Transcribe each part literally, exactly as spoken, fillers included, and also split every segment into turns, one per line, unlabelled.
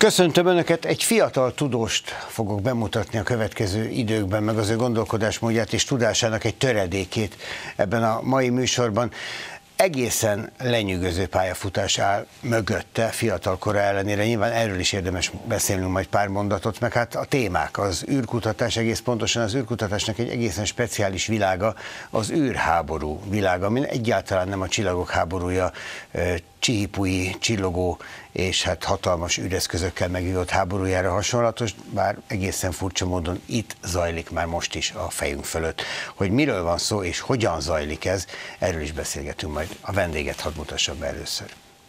Köszöntöm Önöket, egy fiatal tudóst fogok bemutatni a következő időkben, meg az ő gondolkodásmódját és tudásának egy töredékét ebben a mai műsorban. Egészen lenyűgöző pályafutás áll mögötte, fiatal kora ellenére, nyilván erről is érdemes beszélnünk majd pár mondatot, meg hát a témák, az űrkutatás, egész pontosan az űrkutatásnak egy egészen speciális világa, az űrháború világa, ami egyáltalán nem a csillagok háborúja, csihipui, csillogó és hát hatalmas űreszközökkel megvívott háborújára hasonlatos, bár egészen furcsa módon itt zajlik már most is a fejünk fölött. Hogy miről van szó és hogyan zajlik ez, erről is beszélgetünk majd. A vendéget hadd mutassam be először.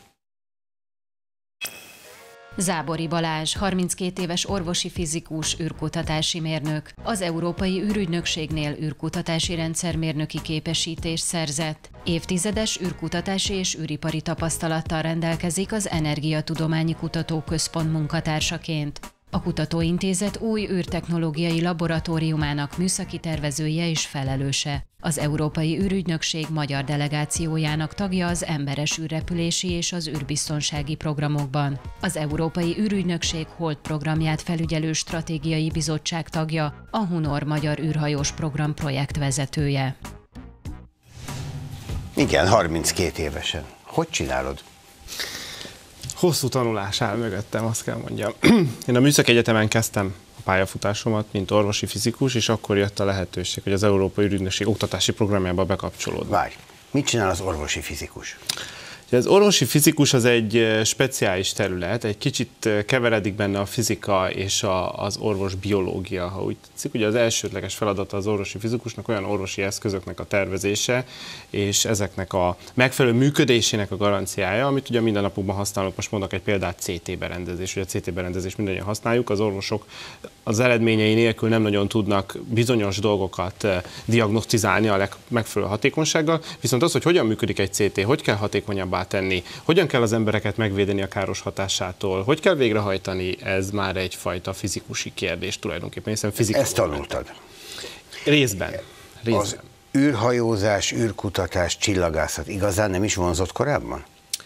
Zábori Balázs, harminckét éves orvosi fizikus, űrkutatási mérnök. Az Európai űrügynökségnél űrkutatási rendszermérnöki képesítést szerzett. Évtizedes űrkutatási és űripari tapasztalattal rendelkezik az Energiatudományi Kutatóközpont munkatársaként. A Kutatóintézet új űrtechnológiai laboratóriumának műszaki tervezője és felelőse. Az Európai űrügynökség magyar delegációjának tagja az emberes űrrepülési és az űrbiztonsági programokban. Az Európai űrügynökség Hold programját felügyelő stratégiai bizottság tagja, a Hunor magyar űrhajós program projektvezetője.
Igen, harminckét évesen. Hogy csinálod?
Hosszú tanulás áll mögöttem, azt kell mondjam. Én a Műszaki Egyetemen kezdtem a pályafutásomat, mint orvosi fizikus, és akkor jött a lehetőség, hogy az Európai űrügynökség oktatási programjába bekapcsolódva.
Várj, mit csinál az orvosi fizikus?
Az orvosi fizikus az egy speciális terület, egy kicsit keveredik benne a fizika és a, az orvos biológia, ha úgy tetszik. Ugye az elsődleges feladata az orvosi fizikusnak olyan orvosi eszközöknek a tervezése, és ezeknek a megfelelő működésének a garanciája, amit ugye minden napokban használunk. Most mondok egy példát, cé té berendezés. Ugye a cé té berendezést mindannyian használjuk, az orvosok az eredményei nélkül nem nagyon tudnak bizonyos dolgokat diagnosztizálni a legmegfelelőbb hatékonysággal, viszont az, hogy hogyan működik egy cé té, hogy kell hatékonyabbá tenni, hogyan kell az embereket megvédeni a káros hatásától, hogy kell végrehajtani, ez már egyfajta fizikusi kérdés tulajdonképpen, hiszen fizikai.
Ezt tanultad?
Részben. Részben.
Az űrhajózás, űrkutatás, csillagászat igazán nem is vonzott korábban?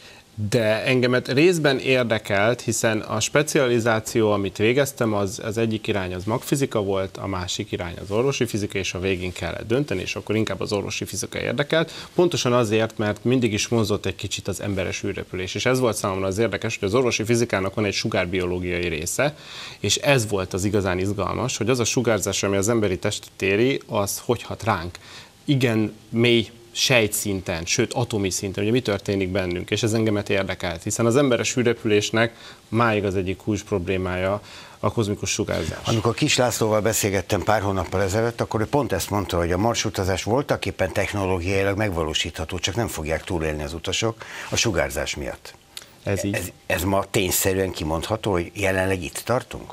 De engemet részben érdekelt, hiszen a specializáció, amit végeztem, az, az egyik irány az magfizika volt, a másik irány az orvosi fizika, és a végén kellett dönteni, és akkor inkább az orvosi fizika érdekelt. Pontosan azért, mert mindig is vonzott egy kicsit az emberes űrrepülés, és ez volt számomra az érdekes, hogy az orvosi fizikának van egy sugárbiológiai része, és ez volt az igazán izgalmas, hogy az a sugárzás, ami az emberi testet éri, az hogy hat ránk. Igen mély sejtszinten, sőt atomi szinten, ugye mi történik bennünk, és ez engemet érdekelt, hiszen az emberes űrrepülésnek máig az egyik kulcs problémája a kozmikus sugárzás. Amikor
Kis Lászlóval beszélgettem pár hónappal ezelőtt, akkor ő pont ezt mondta, hogy a marsutazás voltaképpen technológiailag megvalósítható, csak nem fogják túlélni az utasok a sugárzás miatt.
Ez így.
Ez, ez ma tényszerűen kimondható, hogy jelenleg itt tartunk?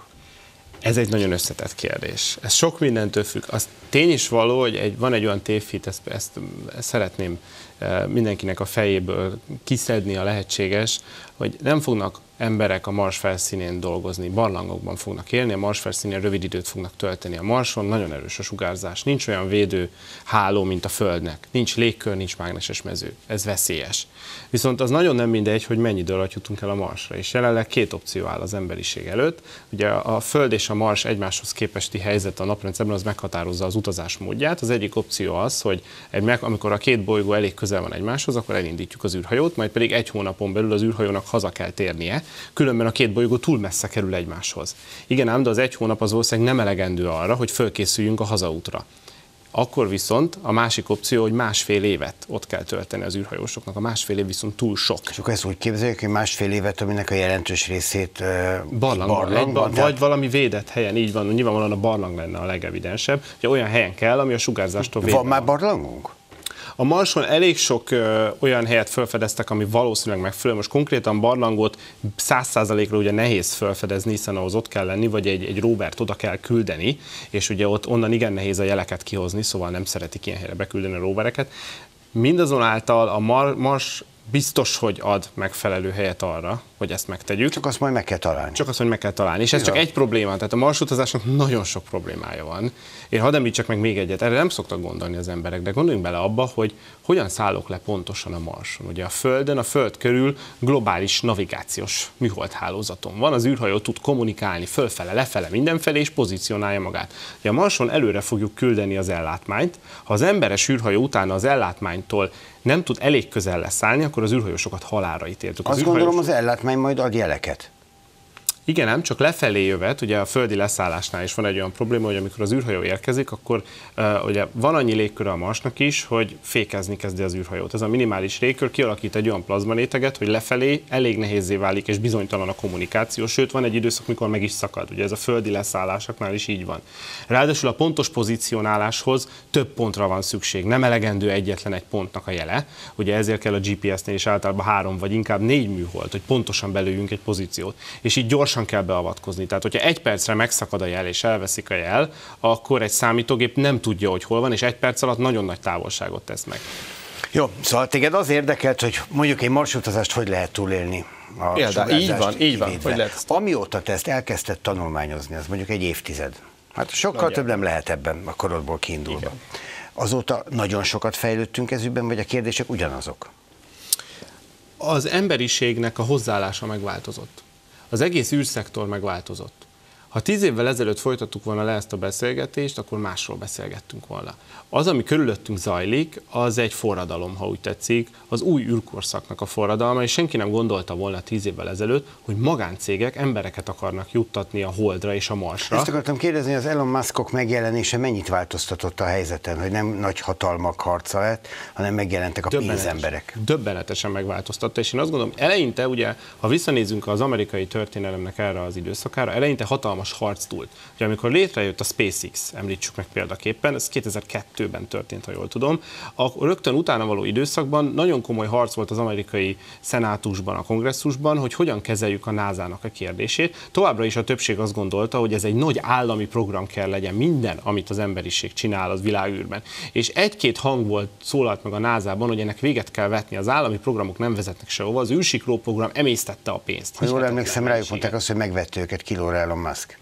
Ez egy nagyon összetett kérdés. Ez sok mindentől függ. Az tény is való, hogy egy, van egy olyan tévhit, ezt, ezt, ezt szeretném mindenkinek a fejéből kiszedni, a lehetséges, hogy nem fognak emberek a Mars felszínén dolgozni, barlangokban fognak élni, a Mars felszínén rövid időt fognak tölteni. A Marson nagyon erős a sugárzás, nincs olyan védő háló, mint a Földnek, nincs légkör, nincs mágneses mező, ez veszélyes. Viszont az nagyon nem mindegy, hogy mennyi idő alatt jutunk el a Marsra, és jelenleg két opció áll az emberiség előtt. Ugye a Föld és a Mars egymáshoz képesti helyzet a naprendszerben az meghatározza az utazás módját. Az egyik opció az, hogy egy, amikor a két bolygó elég közel van egymáshoz, akkor elindítjuk az űrhajót, majd pedig egy hónapon belül az űrhajónak haza kell térnie, különben a két bolygó túl messze kerül egymáshoz. Igen ám, de az egy hónap az valószínűleg nem elegendő arra, hogy fölkészüljünk a hazaútra. Akkor viszont a másik opció, hogy másfél évet ott kell tölteni az űrhajósoknak, a másfél év viszont túl sok.
És akkor ezt úgy képzeljük, hogy másfél évet, aminek a jelentős részét uh,
barlangban,
barlangban
egy, vagy valami védett helyen, így van, nyilvánvalóan a barlang lenne a legevidensebb, hogy olyan helyen kell, ami a sugárzástól védve
van. Van már barlangunk?
A Marson elég sok ö, olyan helyet felfedeztek, ami valószínűleg megfelelő. Most konkrétan barlangot száz százalékra ugye nehéz felfedezni, hiszen ahhoz ott kell lenni, vagy egy, egy rovert oda kell küldeni, és ugye ott onnan igen nehéz a jeleket kihozni, szóval nem szeretik ilyen helyre beküldeni a rovereket. Mindazonáltal a Mar Mars biztos, hogy ad megfelelő helyet arra, hogy ezt megtegyük.
Csak azt majd meg kell találni.
Csak azt, hogy meg kell találni. És ez ja. csak egy probléma, tehát a marsutazásnak nagyon sok problémája van. Én hadd említsek meg még egyet, erre nem szoktak gondolni az emberek, de gondoljunk bele abba, hogy hogyan szállok le pontosan a Marson. Ugye a Földön, a Föld körül globális navigációs műholdhálózaton van, az űrhajó tud kommunikálni fölfele, lefele, mindenfelé, és pozícionálja magát. Ugye a Marson előre fogjuk küldeni az ellátmányt, ha az emberes űrhajó utána az ellátmánytól nem tud elég közel leszállni, akkor az űrhajósokat halálra ítéltük.
Azt űrhajós... gondolom, az ellátmány majd ad jeleket.
Igen, nem, csak lefelé jövet, ugye a földi leszállásnál is van egy olyan probléma, hogy amikor az űrhajó érkezik, akkor uh, ugye van annyi légköre a Marsnak is, hogy fékezni kezdi az űrhajót. Ez a minimális légkör kialakít egy olyan plazmaréteget, hogy lefelé elég nehézzé válik és bizonytalan a kommunikáció, sőt van egy időszak, mikor meg is szakad. Ugye ez a földi leszállásoknál is így van. Ráadásul a pontos pozícionáláshoz több pontra van szükség, nem elegendő egyetlen egy pontnak a jele. Ugye ezért kell a gé pé es-nél is általában három vagy inkább négy műhold, hogy pontosan belőjünk egy pozíciót. És így gyors kell beavatkozni. Tehát, hogyha egy percre megszakad a jel és elveszik a jel, akkor egy számítógép nem tudja, hogy hol van, és egy perc alatt nagyon nagy távolságot tesz meg.
Jó, szóval téged az érdekelt, hogy mondjuk egy marsutazást hogy lehet túlélni. A
ja, így van, így van. Hogy lehet?
Amióta te ezt elkezdted tanulmányozni, az mondjuk egy évtized. Hát sokkal Nagy több nem lehet ebben a korodból kiindulva. Igen. Azóta nagyon sokat fejlődtünk ez ügyben, vagy a kérdések ugyanazok?
Az emberiségnek a hozzáállása megváltozott. Az egész űrszektor megváltozott. Ha tíz évvel ezelőtt folytattuk volna le ezt a beszélgetést, akkor másról beszélgettünk volna. Az, ami körülöttünk zajlik, az egy forradalom, ha úgy tetszik, az új űrkorszaknak a forradalma, és senki nem gondolta volna tíz évvel ezelőtt, hogy magáncégek embereket akarnak juttatni a Holdra és a Marsra.
Ezt akartam kérdezni, az Elon Muskok megjelenése mennyit változtatott a helyzeten, hogy nem nagy hatalmak harca lett, hanem megjelentek a
Döbbenetes,
pénzemberek.
Döbbenetesen megváltoztatta, és én azt gondolom, eleinte, ugye, ha visszanézünk az amerikai történelemnek erre az időszakára, eleinte hatalmas harc túlt. Ugye, amikor létrejött a SpaceX, említsük meg példaképpen, ez kétezer-kettőben történt, ha jól tudom, akkor rögtön utána való időszakban nagyon komoly harc volt az amerikai szenátusban, a kongresszusban, hogy hogyan kezeljük a nászának a kérdését. Továbbra is a többség azt gondolta, hogy ez egy nagy állami program kell legyen, minden, amit az emberiség csinál az világűrben. És egy-két hang volt, szólalt meg a názában, hogy ennek véget kell vetni, az állami programok nem vezetnek sehova, az űrsikló program emésztette a pénzt.
Ha jól emlékszem, rájuk mondták azt, hogy megvette őket kilóra Elon Musk.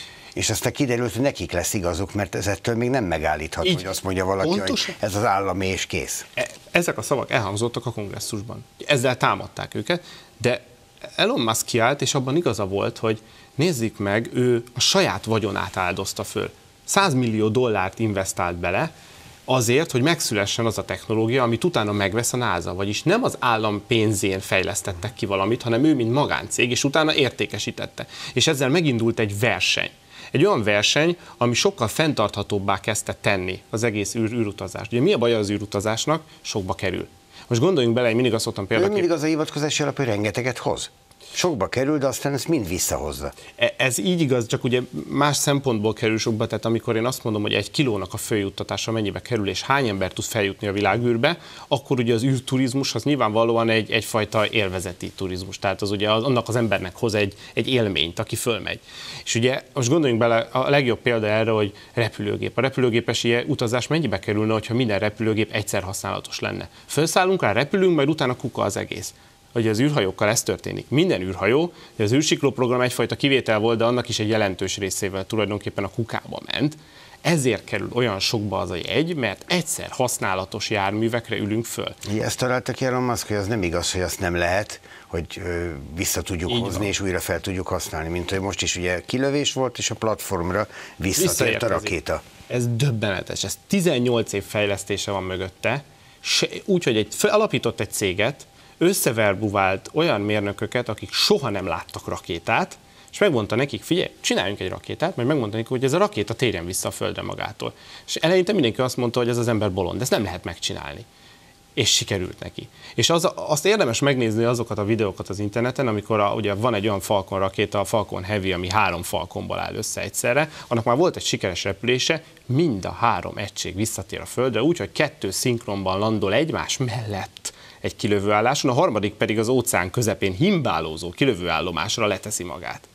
És aztán kiderült, hogy nekik lesz igazuk, mert ez ettől még nem megállítható, hogy azt mondja valaki, pontosan, hogy ez az állami és kész.
Ezek a szavak elhangzottak a kongresszusban. Ezzel támadták őket, de Elon Musk kiállt, és abban igaza volt, hogy nézzük meg, ő a saját vagyonát áldozta föl. száz millió dollárt investált bele, azért, hogy megszülessen az a technológia, amit utána megvesz a NASA, vagyis nem az állam pénzén fejlesztettek ki valamit, hanem ő, mint magáncég, és utána értékesítette. És ezzel megindult egy verseny. Egy olyan verseny, ami sokkal fenntarthatóbbá kezdte tenni az egész űr, űrutazást. Ugye mi a baj az űrutazásnak? Sokba kerül. Most gondoljunk bele, én mindig azt szoktam példaképp.
Mindig az a hivatkozási alap, hogy rengeteget hoz. Sokba kerül, de aztán ezt mind visszahozza.
Ez így igaz, csak ugye más szempontból kerül sokba, tehát amikor én azt mondom, hogy egy kilónak a följuttatása mennyibe kerül, és hány ember tud feljutni a világűrbe, akkor ugye az űrturizmus az nyilvánvalóan egy, egyfajta élvezeti turizmus, tehát az ugye az, annak az embernek hoz egy, egy élményt, aki fölmegy. És ugye most gondoljunk bele, a legjobb példa erre, hogy repülőgép. A repülőgépes utazás mennyibe kerülne, hogyha minden repülőgép egyszer használatos lenne? Felszállunk rá, repülünk, majd utána kuka az egész. Hogy az űrhajókkal ez történik. Minden űrhajó, az űrsikló program egyfajta kivétel volt, de annak is egy jelentős részével tulajdonképpen a kukába ment. Ezért kerül olyan sokba az a jegy, mert egyszer használatos járművekre ülünk föl.
Ezt találta ki Elon Musk, hogy az nem igaz, hogy azt nem lehet, hogy ö, vissza tudjuk Így hozni, van. És újra fel tudjuk használni. Mint hogy most is ugye kilövés volt, és a platformra visszatért a rakéta.
Ez döbbenetes. Ez tizennyolc év fejlesztése van mögötte, úgyhogy egy, alapított egy céget, összeverbuvált olyan mérnököket, akik soha nem láttak rakétát, és megmondta nekik, figyelj, csináljunk egy rakétát, majd megmondta nekik, hogy ez a rakéta térjen vissza a Földre magától. És eleinte mindenki azt mondta, hogy ez az ember bolond, ezt nem lehet megcsinálni. És sikerült neki. És az, azt érdemes megnézni azokat a videókat az interneten, amikor a, ugye van egy olyan Falcon rakéta, a Falcon Heavy, ami három Falconból áll össze egyszerre, annak már volt egy sikeres repülése, mind a három egység visszatér a Földre, úgyhogy kettő szinkronban landol egymás mellett egy kilövőálláson, a harmadik pedig az óceán közepén himbálózó kilövőállomásra leteszi magát.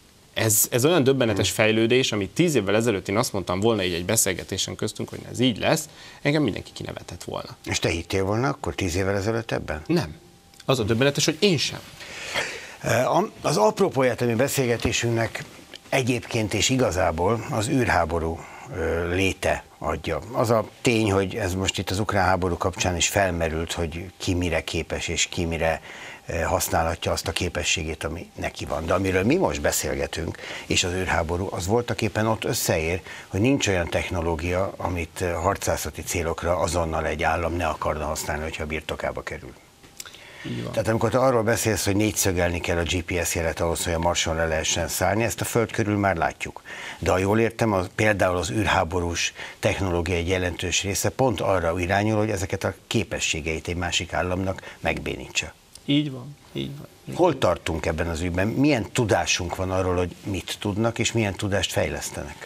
Ez, ez olyan döbbenetes fejlődés, amit tíz évvel ezelőtt én azt mondtam volna így egy beszélgetésen köztünk, hogy ez így lesz, engem mindenki kinevetett volna.
És te hittél volna akkor tíz évvel ezelőtt ebben?
Nem. Az a döbbenetes, hogy én sem.
Az apropóját a mi beszélgetésünknek egyébként és igazából az űrháború léte adja. Az a tény, hogy ez most itt az ukrán háború kapcsán is felmerült, hogy ki mire képes és ki mire használhatja azt a képességét, ami neki van. De amiről mi most beszélgetünk, és az űrháború, az voltaképpen ott összeér, hogy nincs olyan technológia, amit harcászati célokra azonnal egy állam ne akarna használni, hogyha birtokába kerül. Tehát amikor te arról beszélsz, hogy négyszögelni kell a gé pé es jelet ahhoz, hogy a Marson le lehessen szállni, ezt a Föld körül már látjuk. De ha jól értem, az, például az űrháborús technológia egy jelentős része pont arra irányul, hogy ezeket a képességeit egy másik államnak megbénítsa.
Így van, így van. Így
Hol tartunk ebben az ügyben? Milyen tudásunk van arról, hogy mit tudnak, és milyen tudást fejlesztenek?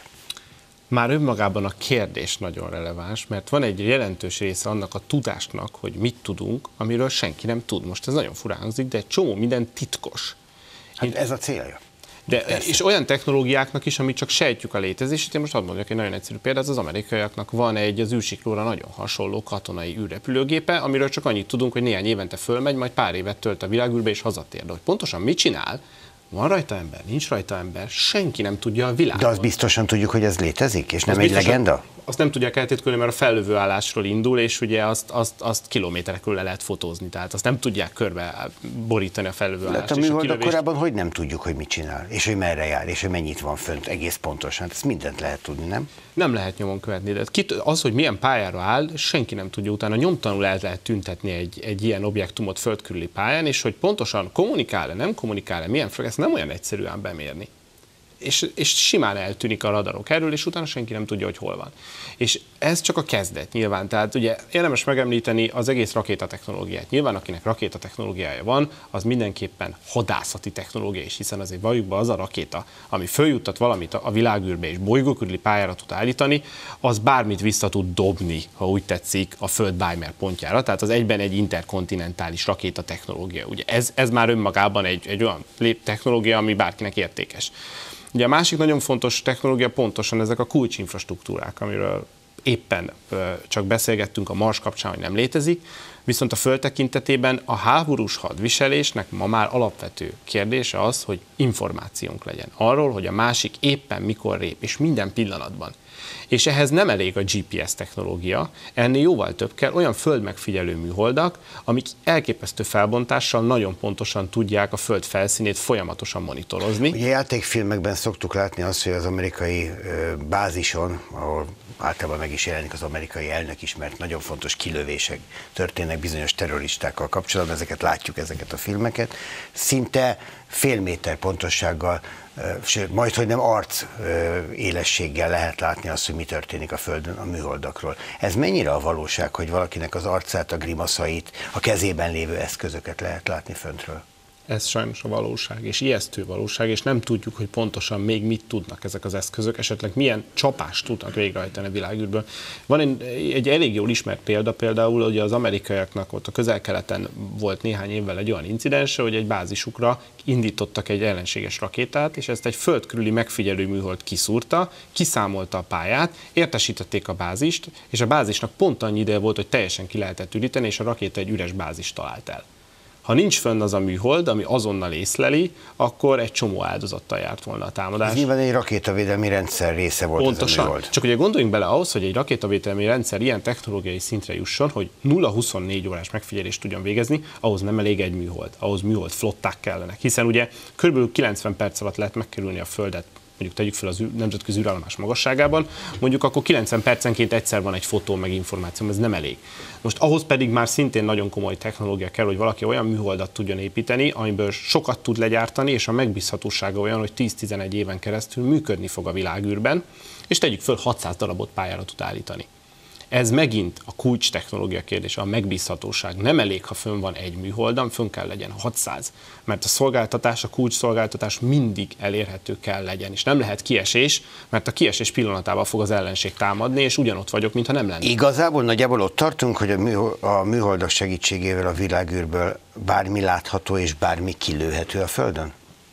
Már önmagában a kérdés nagyon releváns, mert van egy jelentős része annak a tudásnak, hogy mit tudunk, amiről senki nem tud. Most ez nagyon furán hangzik, de egy csomó minden titkos.
Hát Én... ez a célja.
De, és olyan technológiáknak is, amit csak sejtjük a létezését. Én most hadd mondjak egy nagyon egyszerű példát, az amerikaiaknak van egy az űrsiklóra nagyon hasonló katonai űrrepülőgépe, amiről csak annyit tudunk, hogy néhány évente fölmegy, majd pár évet tölt a világűrbe és hazatér. De hogy pontosan mit csinál, van rajta ember, nincs rajta ember, senki nem tudja a világon.
De azt biztosan tudjuk, hogy ez létezik, és nem
az
egy
biztosan,
legenda?
Azt nem tudják eltitkolni, mert a fellövő állásról indul, és ugye azt, azt, azt kilométerekről le lehet fotózni, tehát azt nem tudják körbe borítani a fellövő állást.
De a műholdak korábban hogy nem tudjuk, hogy mit csinál, és hogy merre jár, és hogy mennyit van fönt egész pontosan. Ezt mindent lehet tudni, nem?
Nem lehet nyomon követni, de az, hogy milyen pályára áll, senki nem tudja utána. Nyomtalanul el lehet tüntetni egy, egy ilyen objektumot földkörüli pályán, és hogy pontosan kommunikál-e, nem kommunikál-e, milyen föl, ezt nem olyan egyszerű ám bemérni. És, és simán eltűnik a radarok erről, és utána senki nem tudja, hogy hol van. És ez csak a kezdet nyilván. Tehát ugye érdemes megemlíteni az egész rakétatechnológiát. Nyilván akinek rakétatechnológiája van, az mindenképpen hadászati technológia is, hiszen azért valljuk be, az a rakéta, ami följuttat valamit a világűrbe és bolygó körüli pályára tud állítani, az bármit vissza tud dobni, ha úgy tetszik, a Föld Bájmer pontjára. Tehát az egyben egy interkontinentális rakétatechnológia. Ugye ez, ez már önmagában egy, egy olyan technológia, ami bárkinek értékes. Ugye a másik nagyon fontos technológia pontosan ezek a kulcsinfrastruktúrák, amiről éppen csak beszélgettünk a Mars kapcsán, hogy nem létezik, viszont a Föld tekintetében a háborús hadviselésnek ma már alapvető kérdése az, hogy információnk legyen arról, hogy a másik éppen mikor lép, és minden pillanatban. És ehhez nem elég a gé pé es technológia, ennél jóval több kell, olyan földmegfigyelő műholdak, amik elképesztő felbontással nagyon pontosan tudják a Föld felszínét folyamatosan monitorozni.
Ugye játékfilmekben szoktuk látni azt, hogy az amerikai bázison, ahol általában meg is jelenik az amerikai elnök is, mert nagyon fontos kilövések történnek bizonyos terroristákkal kapcsolatban, ezeket látjuk, ezeket a filmeket, szinte fél méter pontossággal, sőt, majd, hogy nem arc élességgel lehet látni azt, hogy mi történik a Földön a műholdakról. Ez mennyire a valóság, hogy valakinek az arcát, a grimaszait, a kezében lévő eszközöket lehet látni föntről?
Ez sajnos a valóság, és ijesztő valóság, és nem tudjuk, hogy pontosan még mit tudnak ezek az eszközök, esetleg milyen csapást tudnak végrehajtani a világűrből. Van egy, egy elég jól ismert példa, például, hogy az amerikaiaknak ott a Közel-Keleten volt néhány évvel egy olyan incidense, hogy egy bázisukra indítottak egy ellenséges rakétát, és ezt egy földkörüli megfigyelő műhold kiszúrta, kiszámolta a pályát, értesítették a bázist, és a bázisnak pont annyi ideje volt, hogy teljesen ki lehetett üríteni, és a rakéta egy üres bázist talált el. Ha nincs fönn az a műhold, ami azonnal észleli, akkor egy csomó áldozattal járt volna a támadás.
Ez nyilván egy rakétavédelmi rendszer része volt.
Pontosan.
Ez a műhold.
Csak ugye gondoljunk bele ahhoz, hogy egy rakétavédelmi rendszer ilyen technológiai szintre jusson, hogy nulla huszonnégy órás megfigyelést tudjon végezni, ahhoz nem elég egy műhold, ahhoz műhold flották kellenek. Hiszen ugye kb. kilencven perc alatt lehet megkerülni a Földet, mondjuk tegyük fel az nemzetközi űrállomás magasságában, mondjuk akkor kilencven percenként egyszer van egy fotó meg információ, ez nem elég. Most ahhoz pedig már szintén nagyon komoly technológia kell, hogy valaki olyan műholdat tudjon építeni, amiből sokat tud legyártani, és a megbízhatósága olyan, hogy tíz-tizenegy éven keresztül működni fog a világűrben, és tegyük föl hatszáz darabot pályára tud állítani. Ez megint a kulcs technológia kérdése, a megbízhatóság. Nem elég, ha fönn van egy műholdam, fönn kell legyen hatszáz. Mert a szolgáltatás, a kulcs szolgáltatás mindig elérhető kell legyen. És nem lehet kiesés, mert a kiesés pillanatában fog az ellenség támadni, és ugyanott vagyok, mintha nem lenne.
Igazából nagyjából ott tartunk, hogy a, műhold, a műholdak segítségével a világűrből bármi látható és bármi kilőhető a Földön?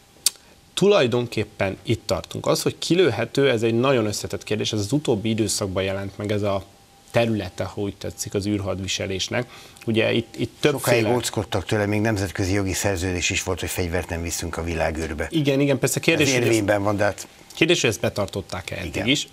Tulajdonképpen itt tartunk. Az, hogy kilőhető, ez egy nagyon összetett kérdés, ez az utóbbi időszakban jelent meg ez a területe, ha úgy tetszik, az űrhadviselésnek. Ugye itt, itt többféle...
Sokáig óckodtak tőle, még nemzetközi jogi szerződés is volt, hogy fegyvert nem viszünk a világűrbe.
Igen, igen, persze kérdés,
ez érvényben van, de hát...
Kérdés, hogy ezt betartották-e eddig is.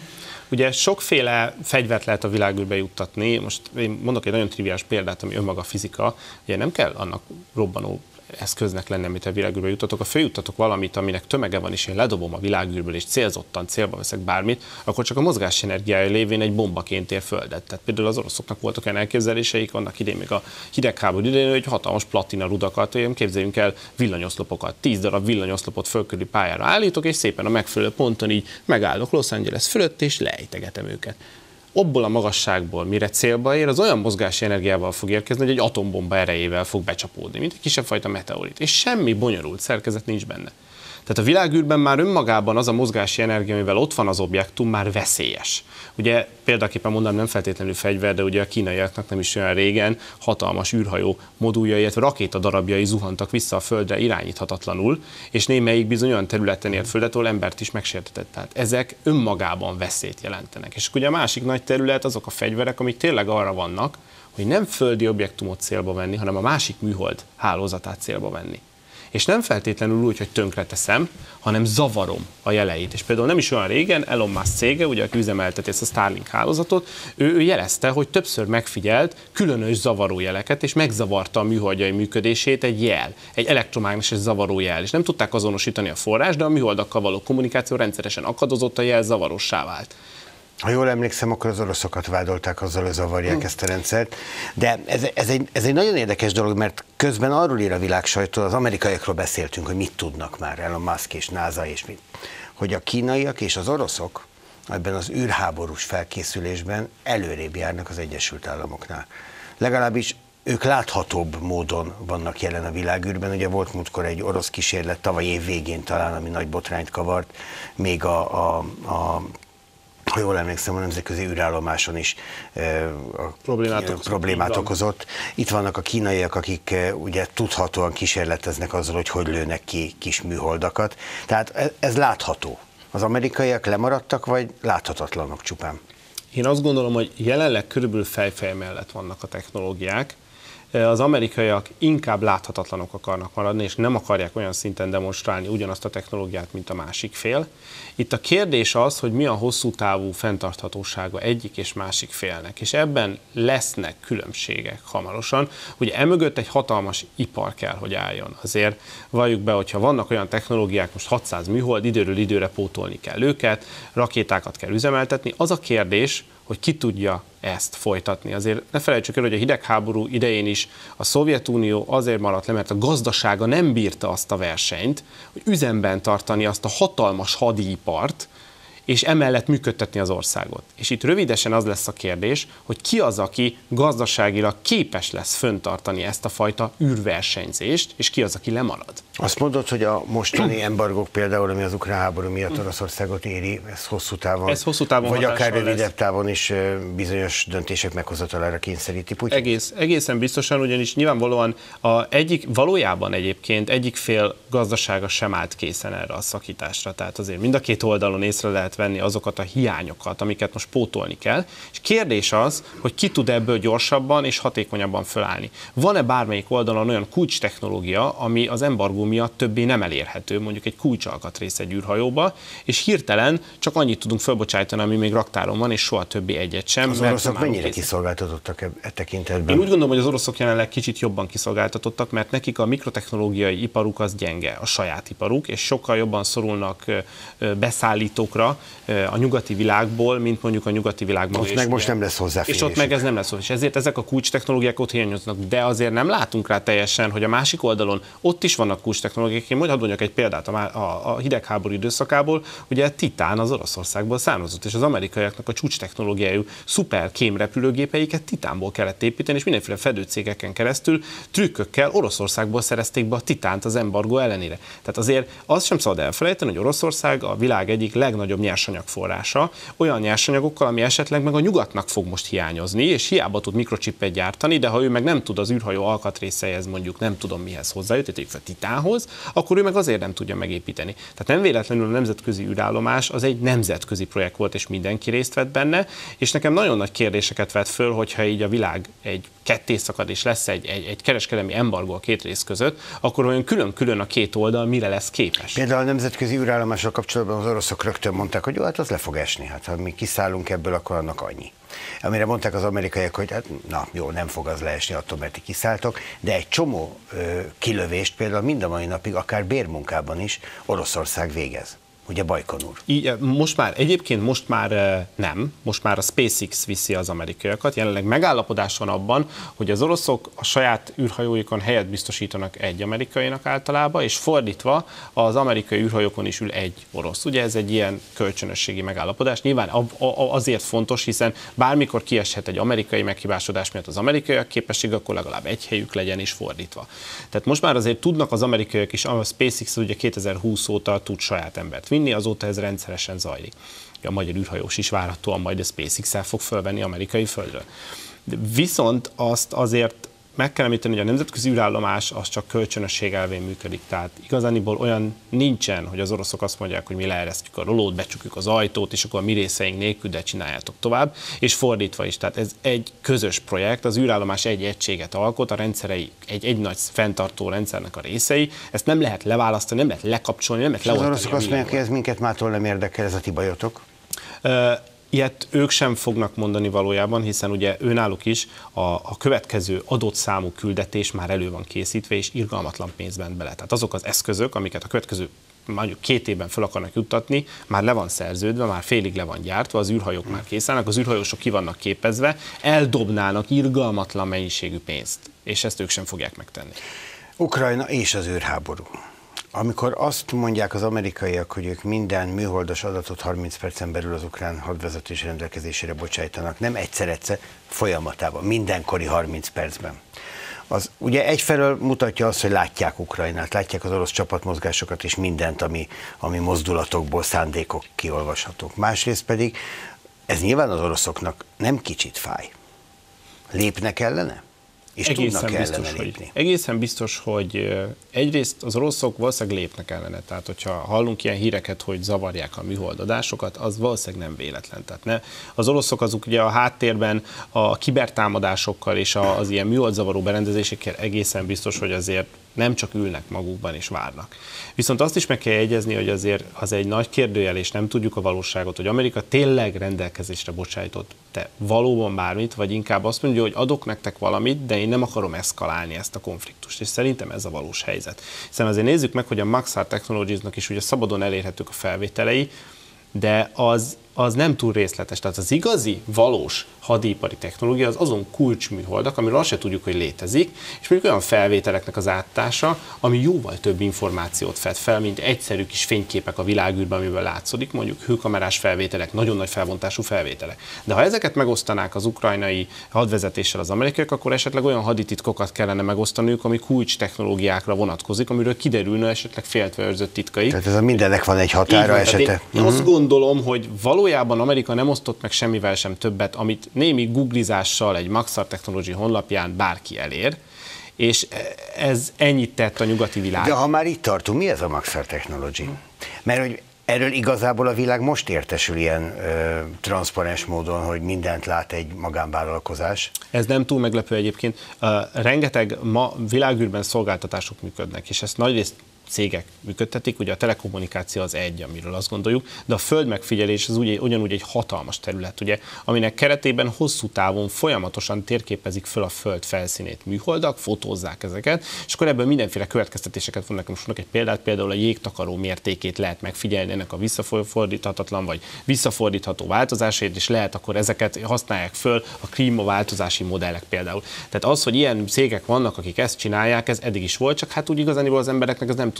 Ugye sokféle fegyvert lehet a világűrbe juttatni. Most én mondok egy nagyon triviális példát, ami önmaga fizika. Ugye nem kell annak robbanó eszköznek lenni, amit a világűrbe juttatok. Ha följuttatok valamit, aminek tömege van, és én ledobom a világűrből, és célzottan célba veszek bármit, akkor csak a mozgás energiája lévén egy bombaként ér földet. Tehát például az oroszoknak voltak olyan elképzeléseik, annak idején még a hidegháború idején, hogy hatalmas platina rudakat, képzeljünk el villanyoszlopokat, tíz darab villanyoszlopot fölkörüli pályára állítok, és szépen a megfelelő ponton így megállok Los Angeles fölött, és leejtegetem őket. Abból a magasságból, mire célba ér, az olyan mozgási energiával fog érkezni, hogy egy atombomba erejével fog becsapódni, mint egy kisebb fajta meteorit. És semmi bonyolult szerkezet nincs benne. Tehát a világűrben már önmagában az a mozgási energia, amivel ott van az objektum, már veszélyes. Ugye példaképpen mondanám, nem feltétlenül fegyver, de ugye a kínaiaknak nem is olyan régen hatalmas űrhajó moduljai, illetve rakétadarabjai zuhantak vissza a Földre irányíthatatlanul, és némelyik bizony olyan területen ért földet, ahol embert is megsértetett. Tehát ezek önmagában veszélyt jelentenek. És ugye a másik nagy terület azok a fegyverek, amik tényleg arra vannak, hogy nem földi objektumot célba venni, hanem a másik műhold hálózatát célba venni. És nem feltétlenül úgy, hogy tönkreteszem, hanem zavarom a jeleit. És például nem is olyan régen Elon Musk cége, ugye, aki üzemelteti ezt a Starlink hálózatot, ő, ő jelezte, hogy többször megfigyelt különös zavaró jeleket, és megzavarta a műholdjai működését egy jel, egy elektromágneses zavaró jel. És nem tudták azonosítani a forrás, de a műholdakkal való kommunikáció rendszeresen akadozott, a jel zavarossá vált.
Ha jól emlékszem, akkor az oroszokat vádolták azzal, hogy zavarják hmm. ezt a rendszert. De ez, ez, egy, ez egy nagyon érdekes dolog, mert közben arról ír a világsajtó, az amerikaiakról beszéltünk, hogy mit tudnak már Elon Musk és NASA és mit, hogy a kínaiak és az oroszok ebben az űrháborús felkészülésben előrébb járnak az Egyesült Államoknál. Legalábbis ők láthatóbb módon vannak jelen a világűrben. Ugye volt múltkor egy orosz kísérlet, tavaly év végén talán, ami nagy botrányt kavart, még a, a, a ha jól emlékszem, a nemzetközi űrállomáson is a
problémát, okozott,
problémát okozott. Itt vannak a kínaiak, akik ugye tudhatóan kísérleteznek azzal, hogy hogy lőnek ki kis műholdakat. Tehát ez látható. Az amerikaiak lemaradtak, vagy láthatatlanok csupán?
Én azt gondolom, hogy jelenleg körülbelül fejfej mellett vannak a technológiák. Az amerikaiak inkább láthatatlanok akarnak maradni, és nem akarják olyan szinten demonstrálni ugyanazt a technológiát, mint a másik fél. Itt a kérdés az, hogy mi a hosszú távú fenntarthatósága egyik és másik félnek, és ebben lesznek különbségek hamarosan. Ugye emögött egy hatalmas ipar kell, hogy álljon. Azért valljuk be, hogyha vannak olyan technológiák, most hatszáz műhold, időről időre pótolni kell őket, rakétákat kell üzemeltetni. Az a kérdés, hogy ki tudja ezt folytatni. Azért ne felejtsük el, hogy a hidegháború idején is a Szovjetunió azért maradt le, mert a gazdasága nem bírta azt a versenyt, hogy üzemben tartani azt a hatalmas hadipart, és emellett működtetni az országot. És itt rövidesen az lesz a kérdés, hogy ki az, aki gazdaságilag képes lesz föntartani ezt a fajta űrversenyzést, és ki az, aki lemarad.
Azt mondod, hogy a mostani embargók például, ami az ukrán háború miatt Oroszországot éri, ez hosszú távon,
ez hosszú távon
vagy akár rövidebb
lesz.
távon is bizonyos döntések meghozatalára kényszeríti Putyin?
Egész, egészen biztosan, ugyanis nyilvánvalóan a egyik, valójában egyébként egyik fél gazdasága sem állt készen erre a szakításra. Tehát azért mind a két oldalon észre lehet venni azokat a hiányokat, amiket most pótolni kell. És kérdés az, hogy ki tud ebből gyorsabban és hatékonyabban fölállni. Van-e bármelyik oldalon olyan kulcs technológia, ami az embargó miatt többé nem elérhető, mondjuk egy kulcsalkatrész egy űrhajóba, és hirtelen csak annyit tudunk fölbocsájtani, ami még raktáron van, és soha többé egyet sem.
Az oroszok mennyire kiszolgáltatottak e tekintetben?
Én úgy gondolom, hogy az oroszok jelenleg kicsit jobban kiszolgáltatottak, mert nekik a mikrotechnológiai iparuk az gyenge, a saját iparuk, és sokkal jobban szorulnak beszállítókra a nyugati világból, mint mondjuk a nyugati világban.
Most meg most nem lesz hozzáférés.
És ott meg ez nem lesz, és ezért ezek a kulcs technológiák ott hiányoznak, de azért nem látunk rá teljesen, hogy a másik oldalon ott is vannak kulcs technológiák. Én majd hadd mondjak egy példát a, a, a hidegháború időszakából, ugye Titán az Oroszországból származott, és az amerikaiaknak a csúcs technológiájú szuper kémrepülőgépeiket Titánból kellett építeni, és mindenféle fedőcégeken keresztül trükkökkel Oroszországból szerezték be a Titánt az embargó ellenére. Tehát azért azt sem szabad elfelejteni, hogy Oroszország a világ egyik legnagyobb nyersanyag forrása, olyan nyersanyagokkal, ami esetleg meg a nyugatnak fog most hiányozni, és hiába tud mikrocsipet gyártani, de ha ő meg nem tud az űrhajó alkatrészeihez, mondjuk nem tudom mihez hozzájutni, a titánhoz, akkor ő meg azért nem tudja megépíteni. Tehát nem véletlenül a nemzetközi űrállomás az egy nemzetközi projekt volt, és mindenki részt vett benne, és nekem nagyon nagy kérdéseket vet föl, hogyha így a világ egy ketté szakad, és lesz egy, egy, egy kereskedelmi embargó a két rész között, akkor olyan külön-külön a két oldal mire lesz képes.
Például a nemzetközi űrállomással kapcsolatban az oroszok rögtön mondták, hogy jó, hát az le fog esni, hát ha mi kiszállunk ebből, akkor annak annyi. Amire mondták az amerikaiak, hogy hát na jó, nem fog az leesni attól, mert ti kiszálltok, de egy csomó ö, kilövést például mind a mai napig, akár bérmunkában is Oroszország végez. Ugye Bajkonur.
Így, most már, egyébként most már nem, most már a SpaceX viszi az amerikaiakat, jelenleg megállapodás van abban, hogy az oroszok a saját űrhajóikon helyet biztosítanak egy amerikainak általában, és fordítva az amerikai űrhajókon is ül egy orosz. Ugye ez egy ilyen kölcsönösségi megállapodás. Nyilván azért fontos, hiszen bármikor kieshet egy amerikai meghibásodás miatt az amerikaiak képesség, akkor legalább egy helyük legyen is fordítva. Tehát most már azért tudnak az amerikaiak is, a SpaceX ugye kétezer-húsz óta tud saját embert vinni, azóta ez rendszeresen zajlik. A magyar űrhajós is várhatóan majd a SpaceX-el fog fölvenni amerikai földről. De viszont azt azért meg kell említeni, hogy a nemzetközi űrállomás az csak kölcsönösség elvén működik. Tehát igazániból olyan nincsen, hogy az oroszok azt mondják, hogy mi leeresztjük a rolót, becsukjuk az ajtót, és akkor a mi részeink nélkül, de csináljátok tovább, és fordítva is. Tehát ez egy közös projekt, az űrállomás egy egységet alkot, a rendszerei egy, egy nagy fenntartó rendszernek a részei, ezt nem lehet leválasztani, nem lehet lekapcsolni, nem lehet leoltani.
Az oroszok azt mondják, hogy ez minket mától nem érdekel, ez a ti bajotok?
Uh, Ilyet ők sem fognak mondani valójában, hiszen ugye őnáluk is a, a következő adott számú küldetés már elő van készítve, és irgalmatlan pénz ment bele. Tehát azok az eszközök, amiket a következő mondjuk két évben fel akarnak juttatni, már le van szerződve, már félig le van gyártva, az űrhajók már kész állnak, az űrhajósok ki vannak képezve, eldobnának irgalmatlan mennyiségű pénzt, és ezt ők sem fogják megtenni.
Ukrajna és az űrháború. Amikor azt mondják az amerikaiak, hogy ők minden műholdas adatot harminc percen belül az ukrán hadvezetés rendelkezésére bocsájtanak, nem egyszer-egyszer, folyamatában, mindenkori harminc percben. Az ugye egyfelől mutatja azt, hogy látják Ukrajnát, látják az orosz csapatmozgásokat és mindent, ami, ami mozdulatokból, szándékok kiolvashatók. Másrészt pedig ez nyilván az oroszoknak nem kicsit fáj. Lépnek ellene? És
egészen
tudnak
biztos,
ellene lépni.
Hogy, egészen biztos, hogy egyrészt az oroszok valószínűleg lépnek ellene, tehát hogyha hallunk ilyen híreket, hogy zavarják a műholdadásokat, az valószínűleg nem véletlen. Tehát ne, az oroszok azok ugye a háttérben a kibertámadásokkal és az ilyen műholdzavaró berendezésekkel egészen biztos, hogy azért nem csak ülnek magukban és várnak. Viszont azt is meg kell jegyezni, hogy azért az egy nagy kérdőjel, és nem tudjuk a valóságot, hogy Amerika tényleg rendelkezésre bocsájtott te valóban bármit, vagy inkább azt mondja, hogy adok nektek valamit, de én nem akarom eszkalálni ezt a konfliktust, és szerintem ez a valós helyzet. Hiszen azért nézzük meg, hogy a Maxar Technologiesnak is ugye szabadon elérhetők a felvételei, de az, az nem túl részletes. Tehát az igazi, valós hadipari technológia az azon kulcsműholdak, amiről azt se tudjuk, hogy létezik, és mondjuk olyan felvételeknek az áttása, ami jóval több információt fed fel, mint egyszerű kis fényképek a világűrben, amiből látszódik, mondjuk hőkamerás felvételek, nagyon nagy felbontású felvételek. De ha ezeket megosztanák az ukrajnai hadvezetéssel az amerikaiak, akkor esetleg olyan hadititkokat kellene megosztaniuk, ami kulcs technológiákra vonatkozik, amiről kiderülne esetleg féltve őrzött titkai.
Tehát ez a mindennek van egy határa esete.
Én, én azt gondolom, hogy valójában Amerika nem osztott meg semmivel sem többet, amit némi googlizással egy Maxar Technology honlapján bárki elér, és ez ennyit tett a nyugati világ.
De ha már itt tartunk, mi ez a Maxar Technology? Mert hogy erről igazából a világ most értesül ilyen ö, transzparens módon, hogy mindent lát egy magánvállalkozás.
Ez nem túl meglepő egyébként. Uh, rengeteg ma világűrben szolgáltatások működnek, és ezt nagyrészt cégek működtetik, ugye a telekommunikáció az egy, amiről azt gondoljuk, de a földmegfigyelés az ugye, ugyanúgy egy hatalmas terület, ugye, aminek keretében hosszú távon folyamatosan térképezik föl a föld felszínét műholdak, fotózzák ezeket, és akkor ebből mindenféle következtetéseket vannak. Most mondok egy példát, például a jégtakaró mértékét lehet megfigyelni, ennek a visszafordíthatatlan vagy visszafordítható változásait, és lehet akkor ezeket használják föl a klímaváltozási modellek például. Tehát az, hogy ilyen cégek vannak, akik ezt csinálják, ez eddig is volt, csak hát úgy igazániból az embereknek ez nem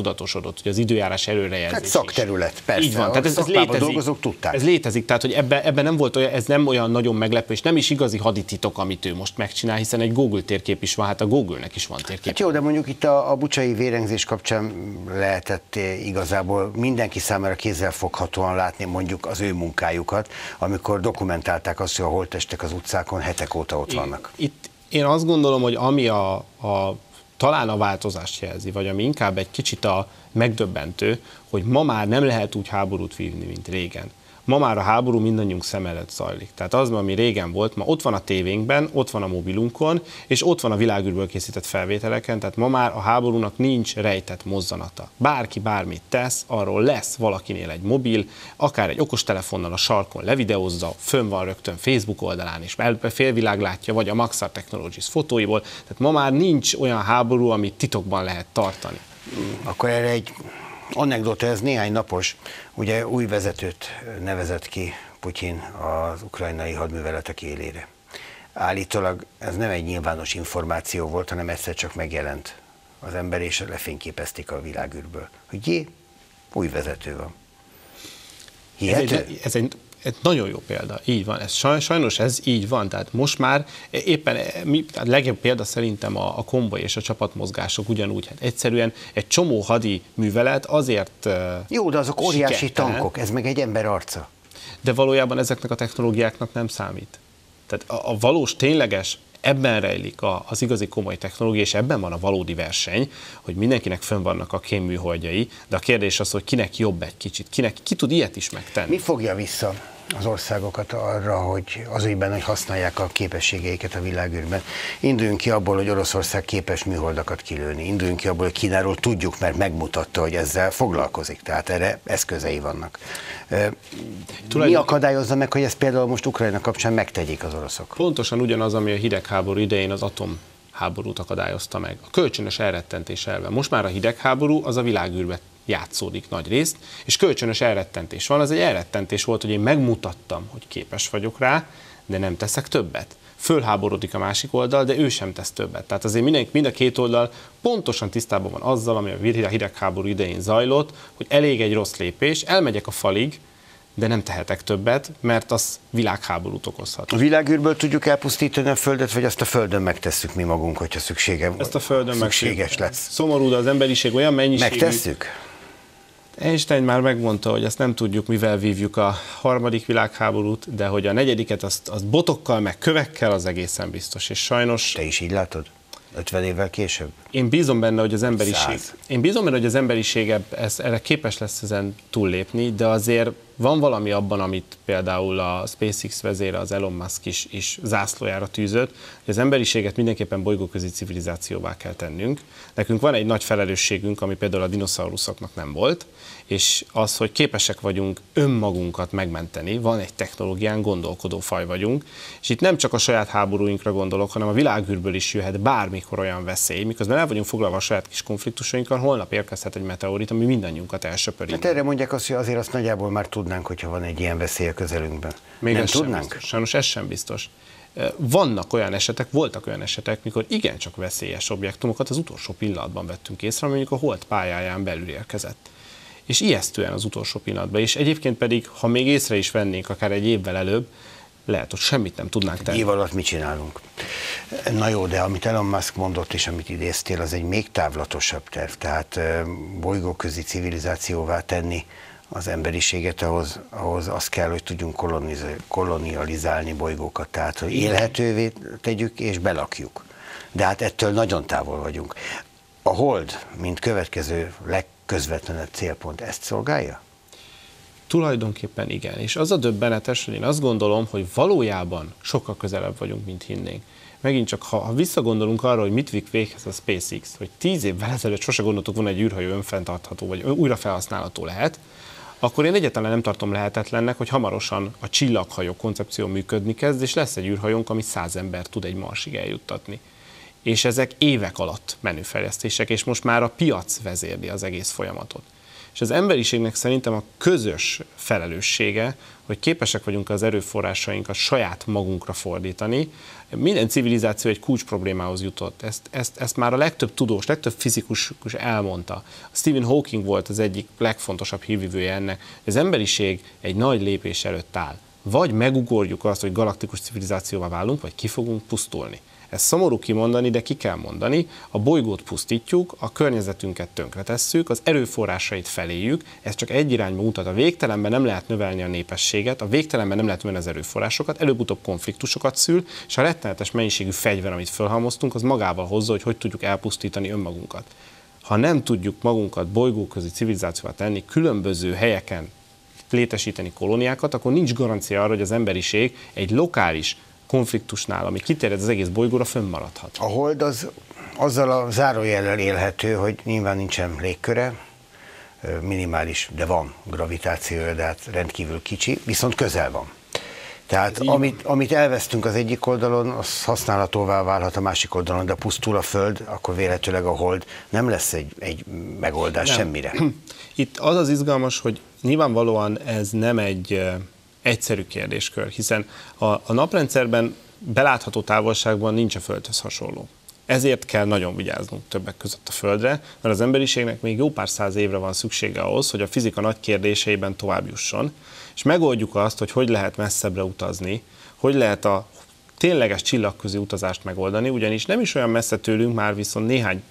tudatosodott, hogy az időjárás előrejelzés.
Hát szakterület, persze.
Így van, tehát ez, ez létezik.
Dolgozók tudták.
Ez létezik, tehát hogy ebben ebbe nem volt olyan, ez nem olyan nagyon meglepő, és nem is igazi hadititok, amit ő most megcsinál, hiszen egy Google térkép is van, hát a Google-nek is van térkép.
Hát jó, de mondjuk itt a, a bucsai vérengzés kapcsán lehetett igazából mindenki számára kézzelfoghatóan látni mondjuk az ő munkájukat, amikor dokumentálták azt, hogy a holttestek az utcákon hetek óta ott vannak.
Itt én azt gondolom, hogy ami a, a talán a változást jelzi, vagy ami inkább egy kicsit a megdöbbentő, hogy ma már nem lehet úgy háborút vívni, mint régen. Ma már a háború mindannyiunk szem előtt zajlik. Tehát az, ami régen volt, ma ott van a tévénkben, ott van a mobilunkon, és ott van a világűrből készített felvételeken, tehát ma már a háborúnak nincs rejtett mozzanata. Bárki bármit tesz, arról lesz valakinél egy mobil, akár egy okostelefonnal a sarkon levideózza, fönn van rögtön Facebook oldalán is, félvilág látja, vagy a Maxar Technologies fotóiból, tehát ma már nincs olyan háború, amit titokban lehet tartani.
Akkor erre egy anekdota, ez néhány napos, ugye új vezetőt nevezett ki Putyin az ukrajnai hadműveletek élére. Állítólag ez nem egy nyilvános információ volt, hanem egyszer csak megjelent az ember, és lefényképezték a világűrből. Hogy jé, új vezető van. Hihető?
Ez egy, ez egy Ez nagyon jó példa, így van. Ez sajnos ez így van, tehát most már éppen a legjobb példa szerintem a, a konvoj és a csapatmozgások ugyanúgy. Hát egyszerűen egy csomó hadi művelet azért
jó, de azok óriási
sikertelen,
tankok, ez meg egy ember arca.
De valójában ezeknek a technológiáknak nem számít. Tehát a, a valós, tényleges, ebben rejlik a, az igazi komoly technológia, és ebben van a valódi verseny, hogy mindenkinek fönn vannak a kémműholdjai, de a kérdés az, hogy kinek jobb egy kicsit, kinek, ki tud ilyet is megtenni.
Mi fogja vissza az országokat arra, hogy az ügyben, hogy használják a képességeiket a világűrben? Induljunk ki abból, hogy Oroszország képes műholdakat kilőni. Induljunk ki abból, hogy Kínáról tudjuk, mert megmutatta, hogy ezzel foglalkozik. Tehát erre eszközei vannak. Mi akadályozza meg, hogy ezt például most Ukrajna kapcsán megtegyék az oroszok?
Pontosan ugyanaz, ami a hidegháború idején az atomháborút akadályozta meg. A kölcsönös elrettentés elve. Most már a hidegháború az a világűrbe játszódik nagy részt, és kölcsönös elrettentés van. Az egy elrettentés volt, hogy én megmutattam, hogy képes vagyok rá, de nem teszek többet. Fölháborodik a másik oldal, de ő sem tesz többet. Tehát azért minden, mind a két oldal pontosan tisztában van azzal, ami a hidegháború idején zajlott, hogy elég egy rossz lépés, elmegyek a falig, de nem tehetek többet, mert az világháborút okozhat.
A világűrből tudjuk elpusztítani a Földet, vagy azt a Földön megtesszük mi magunk, hogyha szüksége,
Ezt a Földön
szükséges lesz?
Szomorú, de az emberiség olyan mennyiségű...
Megtesszük?
Einstein már megmondta, hogy ezt nem tudjuk, mivel vívjuk a harmadik világháborút, de hogy a negyediket azt, azt botokkal, meg kövekkel, az egészen biztos. És sajnos...
Te is így látod? ötven évvel később?
Én bízom benne, hogy az emberiség...
Száz.
Én bízom benne, hogy az emberiség ez, erre képes lesz ezen túllépni, de azért van valami abban, amit például a SpaceX vezére, az Elon Musk is, is zászlójára tűzött, hogy az emberiséget mindenképpen bolygóközi civilizációvá kell tennünk. Nekünk van egy nagy felelősségünk, ami például a dinoszauruszoknak nem volt, és az, hogy képesek vagyunk önmagunkat megmenteni, van egy technológián, gondolkodó faj vagyunk, és itt nem csak a saját háborúinkra gondolok, hanem a világűrből is jöhet bármikor olyan veszély, miközben el vagyunk foglalva a saját kis konfliktusainkkal, holnap érkezhet egy meteorit, ami mindannyiunkat elsöpöri.
Hát erre mondják azt, hogy azért azt nagyjából már tudnánk, hogyha van egy ilyen veszély a közelünkben.
Még
nem
ez
tudnánk?
Biztos. Sajnos ez sem biztos. Vannak olyan esetek, voltak olyan esetek, mikor igencsak veszélyes objektumokat az utolsó pillanatban vettünk észre, mondjuk a hold pályáján belül érkezett. És ijesztően az utolsó pillanatban. És egyébként pedig, ha még észre is vennénk akár egy évvel előbb, lehet, hogy semmit nem tudnánk tenni.
Év alatt mit csinálunk? Na jó, de amit Elon Musk mondott és amit idéztél, az egy még távlatosabb terv. Tehát bolygóközi civilizációvá tenni az emberiséget, ahhoz, ahhoz az kell, hogy tudjunk kolonializálni bolygókat. Tehát, hogy élhetővé tegyük és belakjuk. De hát ettől nagyon távol vagyunk. A hold, mint következő legközvetlenebb célpont, ezt szolgálja?
Tulajdonképpen igen. És az a döbbenetes, hogy én azt gondolom, hogy valójában sokkal közelebb vagyunk, mint hinnénk. Megint csak, ha, ha visszagondolunk arra, hogy mit vitt véghez a SpaceX, hogy tíz évvel ezelőtt sose gondoltuk volna, egy űrhajó önfenntartható, vagy újra felhasználható lehet, akkor én egyáltalán nem tartom lehetetlennek, hogy hamarosan a csillaghajó koncepció működni kezd, és lesz egy űrhajónk, ami száz ember tud egy Marsig eljuttatni. És ezek évek alatt menő fejlesztések, és most már a piac vezérli az egész folyamatot. És az emberiségnek szerintem a közös felelőssége, hogy képesek vagyunk az erőforrásainkat saját magunkra fordítani. Minden civilizáció egy kulcs problémához jutott. Ezt, ezt, ezt már a legtöbb tudós, legtöbb fizikus elmondta. Stephen Hawking volt az egyik legfontosabb hírvivője ennek. Az emberiség egy nagy lépés előtt áll. Vagy megugorjuk azt, hogy galaktikus civilizációvá válunk, vagy ki fogunk pusztulni. Ez szomorú kimondani, de ki kell mondani. A bolygót pusztítjuk, a környezetünket tönkretesszük, az erőforrásait feléjük, ez csak egy irányba mutat. A végtelenben nem lehet növelni a népességet, a végtelenben nem lehet növelni az erőforrásokat, előbb-utóbb konfliktusokat szül, és a rettenetes mennyiségű fegyver, amit felhalmoztunk, az magával hozza, hogy hogy tudjuk elpusztítani önmagunkat. Ha nem tudjuk magunkat bolygóközi civilizációvá tenni, különböző helyeken létesíteni kolóniákat, akkor nincs garancia arra, hogy az emberiség egy lokális konfliktusnál, ami kiterjed az egész bolygóra, fönnmaradhat.
A hold az azzal a zárójellel élhető, hogy nyilván nincsen légköre, minimális, de van gravitációja, de hát rendkívül kicsi, viszont közel van. Tehát amit, amit elvesztünk az egyik oldalon, az használhatóvá válhat a másik oldalon, de pusztul a Föld, akkor véletlenül a hold nem lesz egy, egy megoldás nem. semmire.
Itt az az izgalmas, hogy nyilvánvalóan ez nem egy egyszerű kérdéskör, hiszen a, a naprendszerben belátható távolságban nincs a Földhöz hasonló. Ezért kell nagyon vigyáznunk többek között a Földre, mert az emberiségnek még jó pár száz évre van szüksége ahhoz, hogy a fizika nagy kérdéseiben tovább jusson, és megoldjuk azt, hogy hogy lehet messzebbre utazni, hogy lehet a tényleges csillagközi utazást megoldani, ugyanis nem is olyan messze tőlünk, már viszont néhány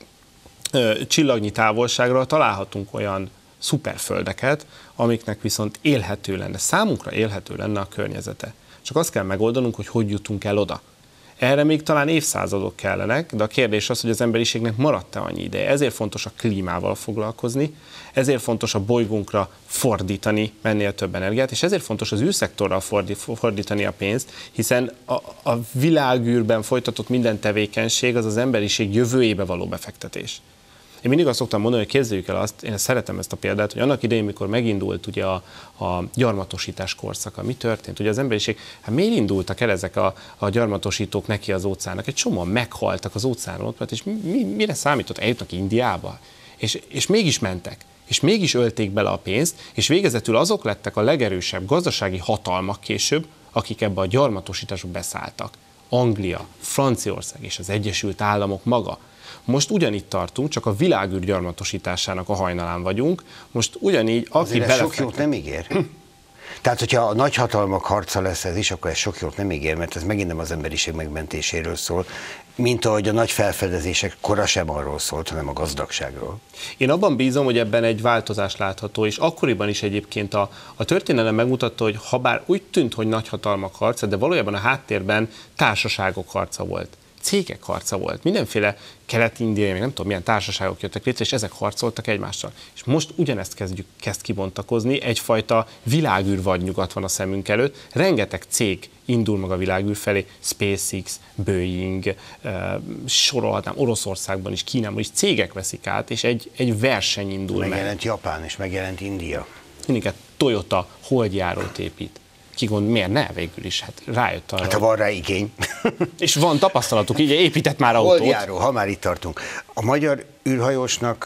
ö, csillagnyi távolságra találhatunk olyan szuperföldeket, amiknek viszont élhető lenne, számunkra élhető lenne a környezete. Csak azt kell megoldanunk, hogy hogy jutunk el oda. Erre még talán évszázadok kellenek, de a kérdés az, hogy az emberiségnek maradt-e annyi ideje. Ezért fontos a klímával foglalkozni, ezért fontos a bolygónkra fordítani mennél több energiát, és ezért fontos az űrszektorral fordítani a pénzt, hiszen a, a világűrben folytatott minden tevékenység az az emberiség jövőjébe való befektetés. Én mindig azt szoktam mondani, hogy képzeljük el azt, én szeretem ezt a példát, hogy annak idején, mikor megindult ugye a, a gyarmatosítás korszaka, mi történt? Ugye az emberiség, hát miért indultak el ezek a, a gyarmatosítók neki az óceánnak? Egy csomóan meghaltak az óceánon, és mi, mi, mire számított? Eljutnak Indiába? És, és mégis mentek. És mégis ölték bele a pénzt, és végezetül azok lettek a legerősebb gazdasági hatalmak később, akik ebbe a gyarmatosításba beszálltak. Anglia, Franciaország és az Egyesült Államok maga. Most ugyanitt tartunk, csak a világűr gyarmatosításának a hajnalán vagyunk. Most ugyanígy, aki
Azért ez sok jót nem ígér. Tehát, hogyha a nagyhatalmak harca lesz ez is, akkor ez sok jót nem ígér, mert ez megint nem az emberiség megmentéséről szól, mint ahogy a nagy felfedezések kora sem arról szólt, hanem a gazdagságról.
Én abban bízom, hogy ebben egy változás látható, és akkoriban is egyébként a, a történelem megmutatta, hogy ha bár úgy tűnt, hogy nagyhatalmak harca, de valójában a háttérben társaságok harca volt. Cégek harca volt, mindenféle kelet-indiai, nem tudom milyen társaságok jöttek létre, és ezek harcoltak egymással. És most ugyanezt kezdjük, kezd kibontakozni, egyfajta világűr vadnyugat van a szemünk előtt, rengeteg cég indul meg a világűr felé, SpaceX, Boeing, sorolhatnám, Oroszországban is, Kínában is cégek veszik át, és egy, egy verseny indul meg.
Megjelent Japán, és megjelent India.
Mindig Toyota holdjárót épít. Ki gond, miért ne végül is? Hát rájött arra.
Hát ha van rá igény.
És van tapasztalatuk, így épített már autót.
Holdjáró, ha már itt tartunk. A magyar űrhajósnak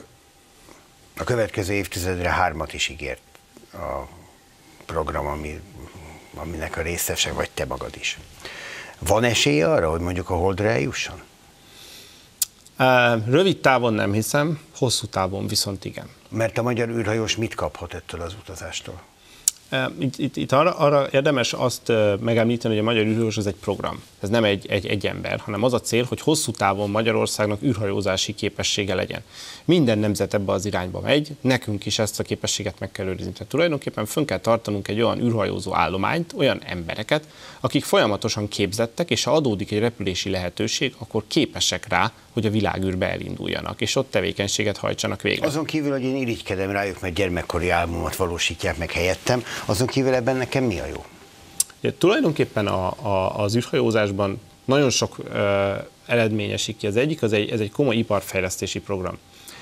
a következő évtizedre hármat is ígért a program, ami, aminek a részesek vagy te magad is. Van esélye arra, hogy mondjuk a Holdra eljusson?
Rövid távon nem hiszem, hosszú távon viszont igen.
Mert a magyar űrhajós mit kaphat ettől az utazástól?
Itt, itt, itt arra, arra érdemes azt megemlíteni, hogy a magyar űrhajós az egy program. Ez nem egy, egy, egy ember, hanem az a cél, hogy hosszú távon Magyarországnak űrhajózási képessége legyen. Minden nemzet ebbe az irányba megy, nekünk is ezt a képességet meg kell őrizni. Tehát tulajdonképpen fönn kell tartanunk egy olyan űrhajózó állományt, olyan embereket, akik folyamatosan képzettek, és ha adódik egy repülési lehetőség, akkor képesek rá, hogy a világűrbe elinduljanak, és ott tevékenységet hajtsanak végre.
Azon kívül, hogy én irigykedem rájuk, mert gyermekkori álmomat valósítják meg helyettem, azon kívül ebben nekem mi a jó?
Ja, tulajdonképpen a, a, az űrhajózásban nagyon sok uh, eredmény esik ki. Az egyik, az egy, ez egy komoly iparfejlesztési program.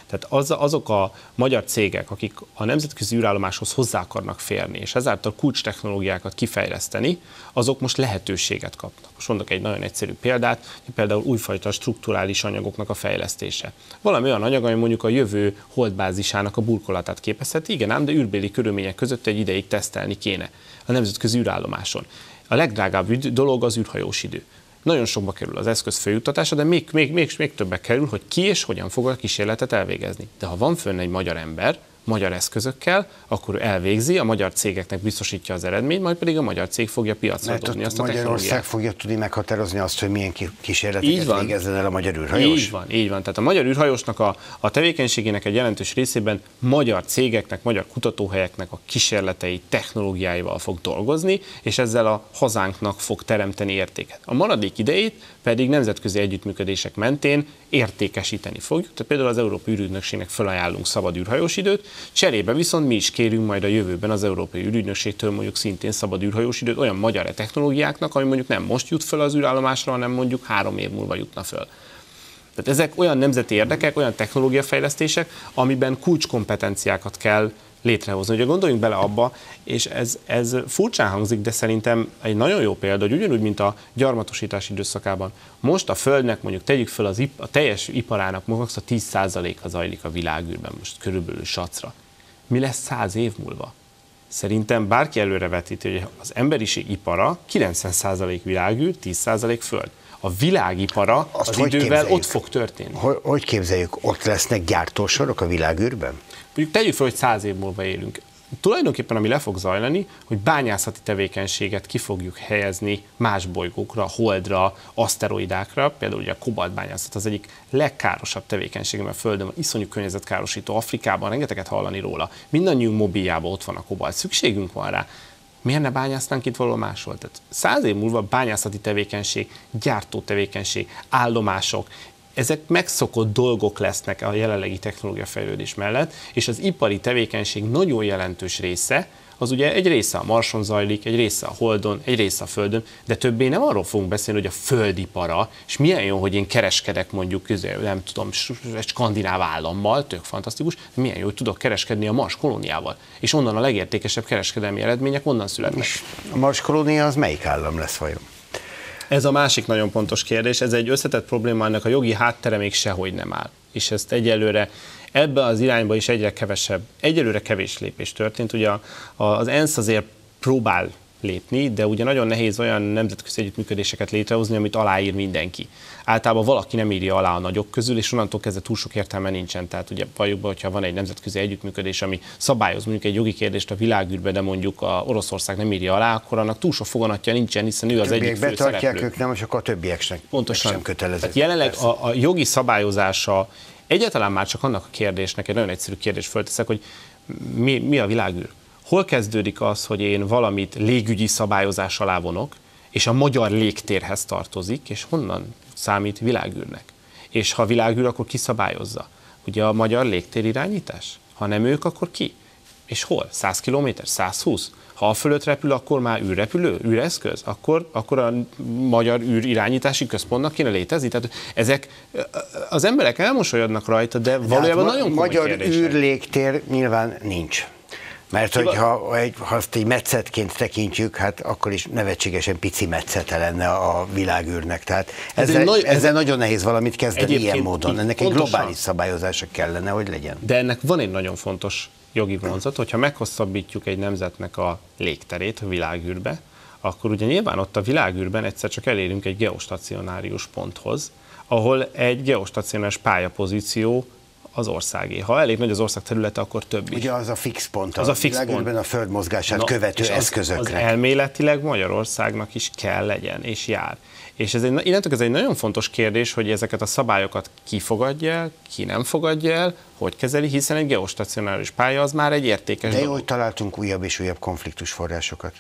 Tehát az, azok a magyar cégek, akik a nemzetközi űrállomáshoz hozzá akarnak férni, és ezáltal kulcs technológiákat kifejleszteni, azok most lehetőséget kapnak. Most mondok egy nagyon egyszerű példát, például újfajta strukturális anyagoknak a fejlesztése. Valami olyan anyag, ami mondjuk a jövő holdbázisának a burkolatát képezheti, igen ám, de űrbéli körülmények között egy ideig tesztelni kéne a nemzetközi űrállomáson. A legdrágább dolog az űrhajós idő. Nagyon sokba kerül az eszköz feljuttatása, de még, még, még, még többbe kerül, hogy ki és hogyan fog a kísérletet elvégezni. De ha van fönn egy magyar ember, magyar eszközökkel, akkor elvégzi, a magyar cégeknek biztosítja az eredményt, majd pedig a magyar cég fogja piacra
Mert
dobni azt a
Magyarország
technológiát.
fogja tudni meghatározni azt, hogy milyen kísérleteket végezzen el a magyar űrhajós?
Így van, így van. Tehát a magyar űrhajósnak a, a tevékenységének egy jelentős részében magyar cégeknek, magyar kutatóhelyeknek a kísérletei, technológiáival fog dolgozni, és ezzel a hazánknak fog teremteni értéket. A maradék idejét pedig nemzetközi együttműködések mentén értékesíteni fogjuk. Tehát például az Európai űrügynökségnek felajánlunk szabad űrhajós időt, cserébe viszont mi is kérünk majd a jövőben az Európai űrügynökségtől mondjuk szintén szabad űrhajós időt olyan magyar technológiáknak, ami mondjuk nem most jut föl az űrállomásra, hanem mondjuk három év múlva jutna föl. Tehát ezek olyan nemzeti érdekek, olyan technológiafejlesztések, amiben kulcskompetenciákat kell létrehozni. Ugye gondoljunk bele abba, és ez, ez furcsán hangzik, de szerintem egy nagyon jó példa, hogy ugyanúgy, mint a gyarmatosítás időszakában. Most a Földnek, mondjuk tegyük fel az ip, a teljes iparának max. A tíz százaléka zajlik a világűrben, most körülbelül sacra. Mi lesz száz év múlva? Szerintem bárki előrevetíti, hogy az emberiség ipara kilencven százalék világűr, tíz százalék Föld. A világipara
Azt
az
hogy
idővel
képzeljük?
ott fog történni.
Hogy, hogy képzeljük? Ott lesznek gyártósorok a világűrben?
Mondjuk tegyük fel, hogy száz év múlva élünk. Tulajdonképpen ami le fog zajlani, hogy bányászati tevékenységet ki fogjuk helyezni más bolygókra, holdra, aszteroidákra, például ugye a kobaltbányászat az egyik legkárosabb tevékenység, mert a Földön van, iszonyú környezetkárosító, Afrikában rengeteget hallani róla. Mindannyiunk mobiljában ott van a kobalt, szükségünk van rá. Miért ne bányásznánk itt valahol máshol? Tehát száz év múlva bányászati tevékenység, gyártó tevékenység, állomások, ezek megszokott dolgok lesznek a jelenlegi technológiafejlődés mellett, és az ipari tevékenység nagyon jelentős része, az ugye egy része a Marson zajlik, egy része a Holdon, egy része a Földön, de többé nem arról fogunk beszélni, hogy a földipara, és milyen jó, hogy én kereskedek mondjuk, nem tudom, egy skandináv állammal, tök fantasztikus, de milyen jó, hogy tudok kereskedni a Mars kolóniával, és onnan a legértékesebb kereskedelmi eredmények onnan születnek.
A Mars kolónia az melyik állam lesz vajon?
Ez a másik nagyon pontos kérdés, ez egy összetett probléma, ennek a jogi háttere még sehogy nem áll. És ezt egyelőre ebbe az irányba is egyre kevesebb, egyelőre kevés lépés történt. Ugye az ENSZ azért próbál lépni, de ugye nagyon nehéz olyan nemzetközi együttműködéseket létrehozni, amit aláír mindenki. Általában valaki nem írja alá a nagyok közül, és onnantól kezdve túl sok értelme nincsen. Tehát ugye valljuk be, hogyha van egy nemzetközi együttműködés, ami szabályoz mondjuk egy jogi kérdést a világűrbe, de mondjuk a Oroszország nem írja alá, akkor annak túl sok foganatja nincsen, hiszen ő az egyik fő szereplő.
Ők nem, és akkor a többieknek
pontosan
sem kötelező.
Tehát jelenleg a, a jogi szabályozása egyáltalán már csak annak a kérdésnek, egy nagyon egyszerű kérdést fölteszek, hogy mi, mi a világűr? Hol kezdődik az, hogy én valamit légügyi szabályozás alá vonok, és a magyar légtérhez tartozik, és honnan számít világűrnek? És ha világűr, akkor ki szabályozza? Ugye a magyar légtér irányítás? Ha nem ők, akkor ki? És hol? száz kilométer? száz húsz? Ha a fölött repül, akkor már űrrepülő, űreszköz? Akkor, akkor a magyar űrirányítási központnak kéne létezni? Tehát ezek, az emberek elmosolyodnak rajta, de valójában hát, nagyon komoly
magyar
kérdések.
űrlégtér nyilván nincs. Mert hogyha egy, ha azt egy metszetként tekintjük, hát akkor is nevetségesen pici metszete lenne a világűrnek. Tehát ezzel, ez nagy, ezzel ez nagyon nehéz valamit kezdeni ilyen módon. Ennek egy globális szabályozása kellene, hogy legyen.
De ennek van egy nagyon fontos jogi vonzat, hogyha meghosszabbítjuk egy nemzetnek a légterét a világűrbe, akkor ugye nyilván ott a világűrben egyszer csak elérünk egy geostacionárius ponthoz, ahol egy geostacionáris pályapozíció az országé. Ha elég nagy az ország területe, akkor több is.
Ugye az a fix pont,
az
a,
a fix
világűrben
pont.
A föld mozgását
Na,
követő
az,
eszközöknek.
Az elméletileg Magyarországnak is kell legyen, és jár. És ez egy, innentől ez egy nagyon fontos kérdés, hogy ezeket a szabályokat ki fogadja el, ki nem fogadja el, hogy kezeli, hiszen egy geostacionáris pálya az már egy értékes
De jó,
dolog.
hogy találtunk újabb és újabb konfliktusforrásokat.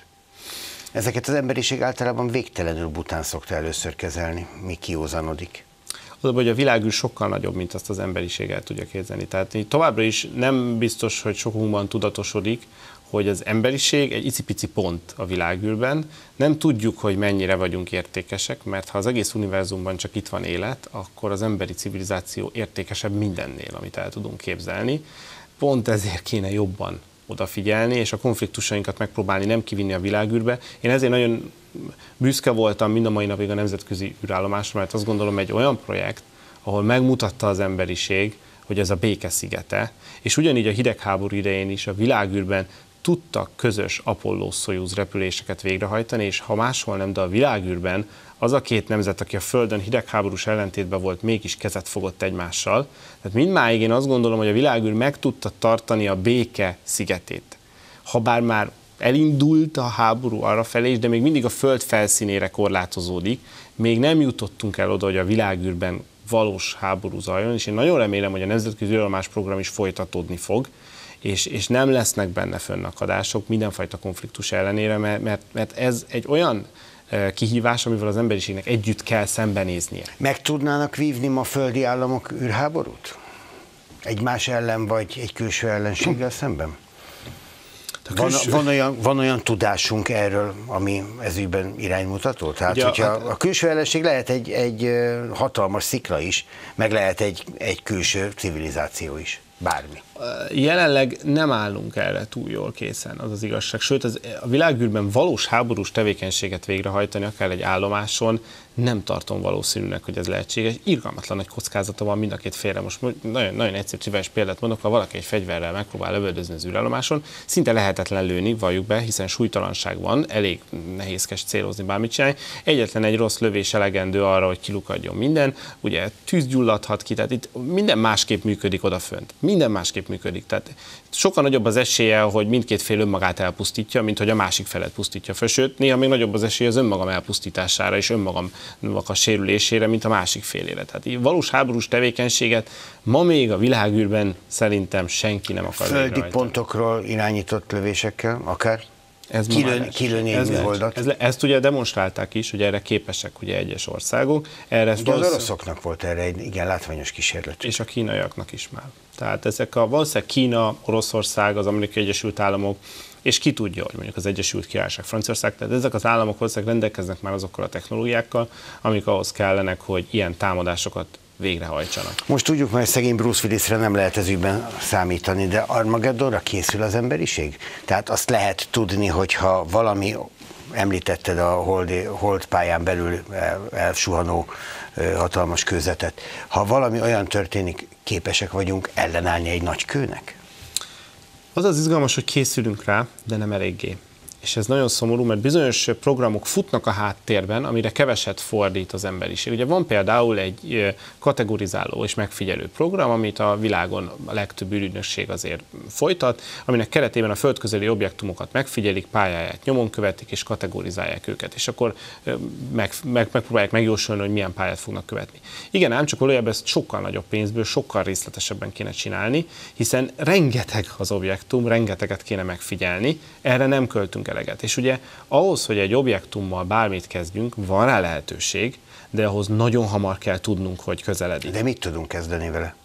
Ezeket az emberiség általában végtelenül bután szokta először kezelni, míg kiózanodik.
hogy a világűr sokkal nagyobb, mint azt az emberiség el tudja képzelni. Tehát továbbra is nem biztos, hogy sokunkban tudatosodik, hogy az emberiség egy icipici pont a világűrben. Nem tudjuk, hogy mennyire vagyunk értékesek, mert ha az egész univerzumban csak itt van élet, akkor az emberi civilizáció értékesebb mindennél, amit el tudunk képzelni. Pont ezért kéne jobban odafigyelni, és a konfliktusainkat megpróbálni nem kivinni a világűrbe. Én ezért nagyon büszke voltam mind a mai napig a nemzetközi űrállomásra, mert azt gondolom, egy olyan projekt, ahol megmutatta az emberiség, hogy ez a béke szigete, és ugyanígy a hidegháború idején is a világűrben tudtak közös Apollo-Szojuz repüléseket végrehajtani, és ha máshol nem, de a világűrben az a két nemzet, aki a Földön hidegháborús ellentétben volt, mégis kezet fogott egymással. Tehát mindmáig én azt gondolom, hogy a világűr meg tudta tartani a béke szigetét. Habár már elindult a háború arrafelé is, de még mindig a Föld felszínére korlátozódik, még nem jutottunk el oda, hogy a világűrben valós háború zajlon, és én nagyon remélem, hogy a Nemzetközi űrállomás program is folytatódni fog, és, és nem lesznek benne fönnakadások mindenfajta konfliktus ellenére, mert, mert, mert ez egy olyan kihívás, amivel az emberiségnek együtt kell szembenéznie.
Meg tudnának vívni ma földi államok űrháborút? Egymás ellen, vagy egy külső ellenséggel szemben? Külső... Van, van, olyan, van olyan tudásunk erről, ami ezügyben iránymutató? Tehát, ugye, hogyha a külső ellenség lehet egy, egy hatalmas szikla is, meg lehet egy, egy külső civilizáció is. Bármi.
Jelenleg nem állunk erre túl jól készen, az az igazság. Sőt, az, a világűrben valós háborús tevékenységet végrehajtani, akár egy állomáson, nem tartom valószínűnek, hogy ez lehetséges. Irgalmatlan nagy kockázata van mind a két félre. Most nagyon, nagyon egyszerű triviális példát mondok, ha valaki egy fegyverrel megpróbál lövöldözni az űrállomáson, szinte lehetetlen lőni, valljuk be, hiszen súlytalanság van, elég nehézkes célozni, bármit csinálni. Egyetlen egy rossz lövés elegendő arra, hogy kilukadjon minden. Ugye tűz gyulladhat ki, tehát itt minden másképp működik odafönt. Minden másképp működik. Tehát sokkal nagyobb az esélye, hogy mindkét fél önmagát elpusztítja, mint hogy a másik felet pusztítja fel. Sőt, néha még nagyobb az esélye az önmagam elpusztítására és önmagam a sérülésére, mint a másik félére. Tehát így valós háborús tevékenységet ma még a világűrben szerintem senki nem akar
Földi
végrehajtani.
Pontokról irányított lövésekkel, akár? Ez Kilön, kilőni egy műholdat.
Ez, ezt ugye demonstrálták is, hogy erre képesek ugye egyes országok. Erre
ugye az oroszoknak volt erre egy igen látványos kísérlet.
És a kínaiaknak is már. Tehát ezek a valószínűleg Kína, Oroszország, az Amerikai Egyesült Államok, és ki tudja, hogy mondjuk az Egyesült Királyság, Franciaország, tehát ezek az államok valószínűleg rendelkeznek már azokkal a technológiákkal, amik ahhoz kellenek, hogy ilyen támadásokat végrehajtsanak.
Most tudjuk, hogy szegény Bruce Willisre nem lehet ez ügyben számítani, de Armageddonra készül az emberiség? Tehát azt lehet tudni, hogyha valami, említetted a holdi, holdpályán belül elsuhanó hatalmas kőzetet, ha valami olyan történik, képesek vagyunk ellenállni egy nagy kőnek?
Az az izgalmas, hogy készülünk rá, de nem eléggé. És ez nagyon szomorú, mert bizonyos programok futnak a háttérben, amire keveset fordít az emberiség. Ugye van például egy kategorizáló és megfigyelő program, amit a világon a legtöbb űrügynökség azért folytat, aminek keretében a földközeli objektumokat megfigyelik, pályáját nyomon követik és kategorizálják őket, és akkor meg, meg, megpróbálják megjósolni, hogy milyen pályát fognak követni. Igen, ám csak valójában ezt sokkal nagyobb pénzből, sokkal részletesebben kéne csinálni, hiszen rengeteg az objektum, rengeteget kéne megfigyelni, erre nem költünk eleget. És ugye ahhoz, hogy egy objektummal bármit kezdjünk, van rá lehetőség, de ahhoz nagyon hamar kell tudnunk, hogy közeledik.
De mit tudunk kezdeni vele?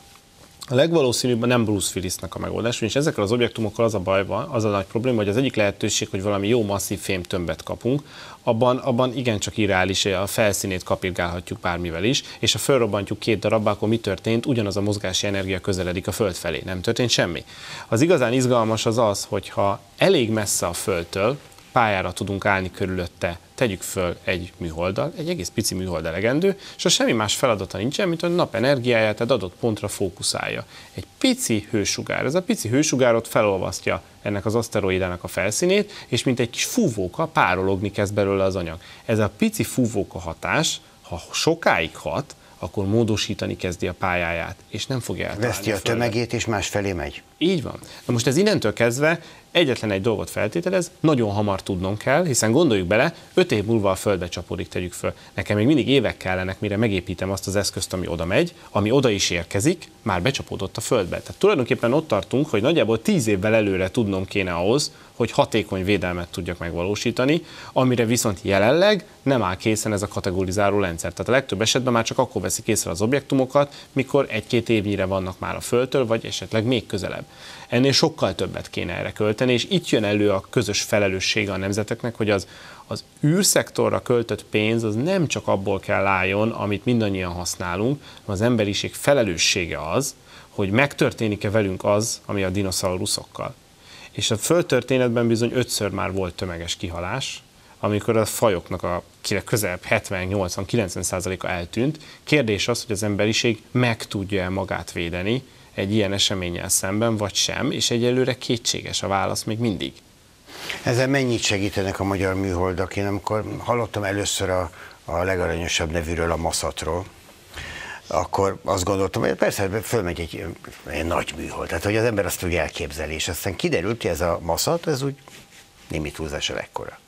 A legvalószínűbb nem Bruce Willisnek a megoldás, ugyanis ezekkel az objektumokkal az a baj van, az a nagy probléma, hogy az egyik lehetőség, hogy valami jó masszív fémtömbet kapunk, abban, abban igencsak irreális, a felszínét kapirgálhatjuk bármivel is, és ha felrobbantjuk két darabbá, akkor mi történt? Ugyanaz a mozgási energia közeledik a Föld felé, nem történt semmi. Az igazán izgalmas az az, hogyha elég messze a Földtől pályára tudunk állni körülötte, tegyük föl egy műholddal, egy egész pici műhold elegendő, és a semmi más feladata nincsen, mint a nap energiáját egy adott pontra fókuszálja. Egy pici hősugár, ez a pici hősugárot felolvasztja ennek az aszteroidának a felszínét, és mint egy kis fúvóka párologni kezd belőle az anyag. Ez a pici fúvóka hatás, ha sokáig hat, akkor módosítani kezdi a pályáját, és nem fogja eltalálni.
Veszti a tömegét, és másfelé megy.
Így van. Na most ez innentől kezdve egyetlen egy dolgot feltételez, nagyon hamar tudnom kell, hiszen gondoljuk bele, öt év múlva a földbe csapódik, tegyük föl. Nekem még mindig évek kellenek, mire megépítem azt az eszközt, ami oda megy, ami oda is érkezik, már becsapódott a földbe. Tehát tulajdonképpen ott tartunk, hogy nagyjából tíz évvel előre tudnom kéne ahhoz, hogy hatékony védelmet tudjak megvalósítani, amire viszont jelenleg nem áll készen ez a kategorizáló rendszer. Tehát a legtöbb esetben már csak akkor veszik észre az objektumokat, mikor egy-két évnyire vannak már a Földtől, vagy esetleg még közelebb. Ennél sokkal többet kéne erre költeni, és itt jön elő a közös felelőssége a nemzeteknek, hogy az, az űrszektorra költött pénz az nem csak abból kell álljon, amit mindannyian használunk, hanem az emberiség felelőssége az, hogy megtörténik-e velünk az, ami a dinoszauruszokkal. És a földtörténetben bizony ötször már volt tömeges kihalás, amikor a fajoknak a közel hetven, nyolcvan, kilencven százaléka eltűnt. Kérdés az, hogy az emberiség meg tudja-e magát védeni egy ilyen eseménnyel szemben, vagy sem, és egyelőre kétséges a válasz még mindig.
Ezzel mennyit segítenek a magyar műholdak? Én amikor hallottam először a, a legaranyosabb nevűről, a maszatról, akkor azt gondoltam, hogy persze fölmegy egy, egy nagy műhold, tehát hogy az ember azt úgy elképzeli, és aztán kiderült, hogy ez a maszat, ez úgy némi túlzással ekkora.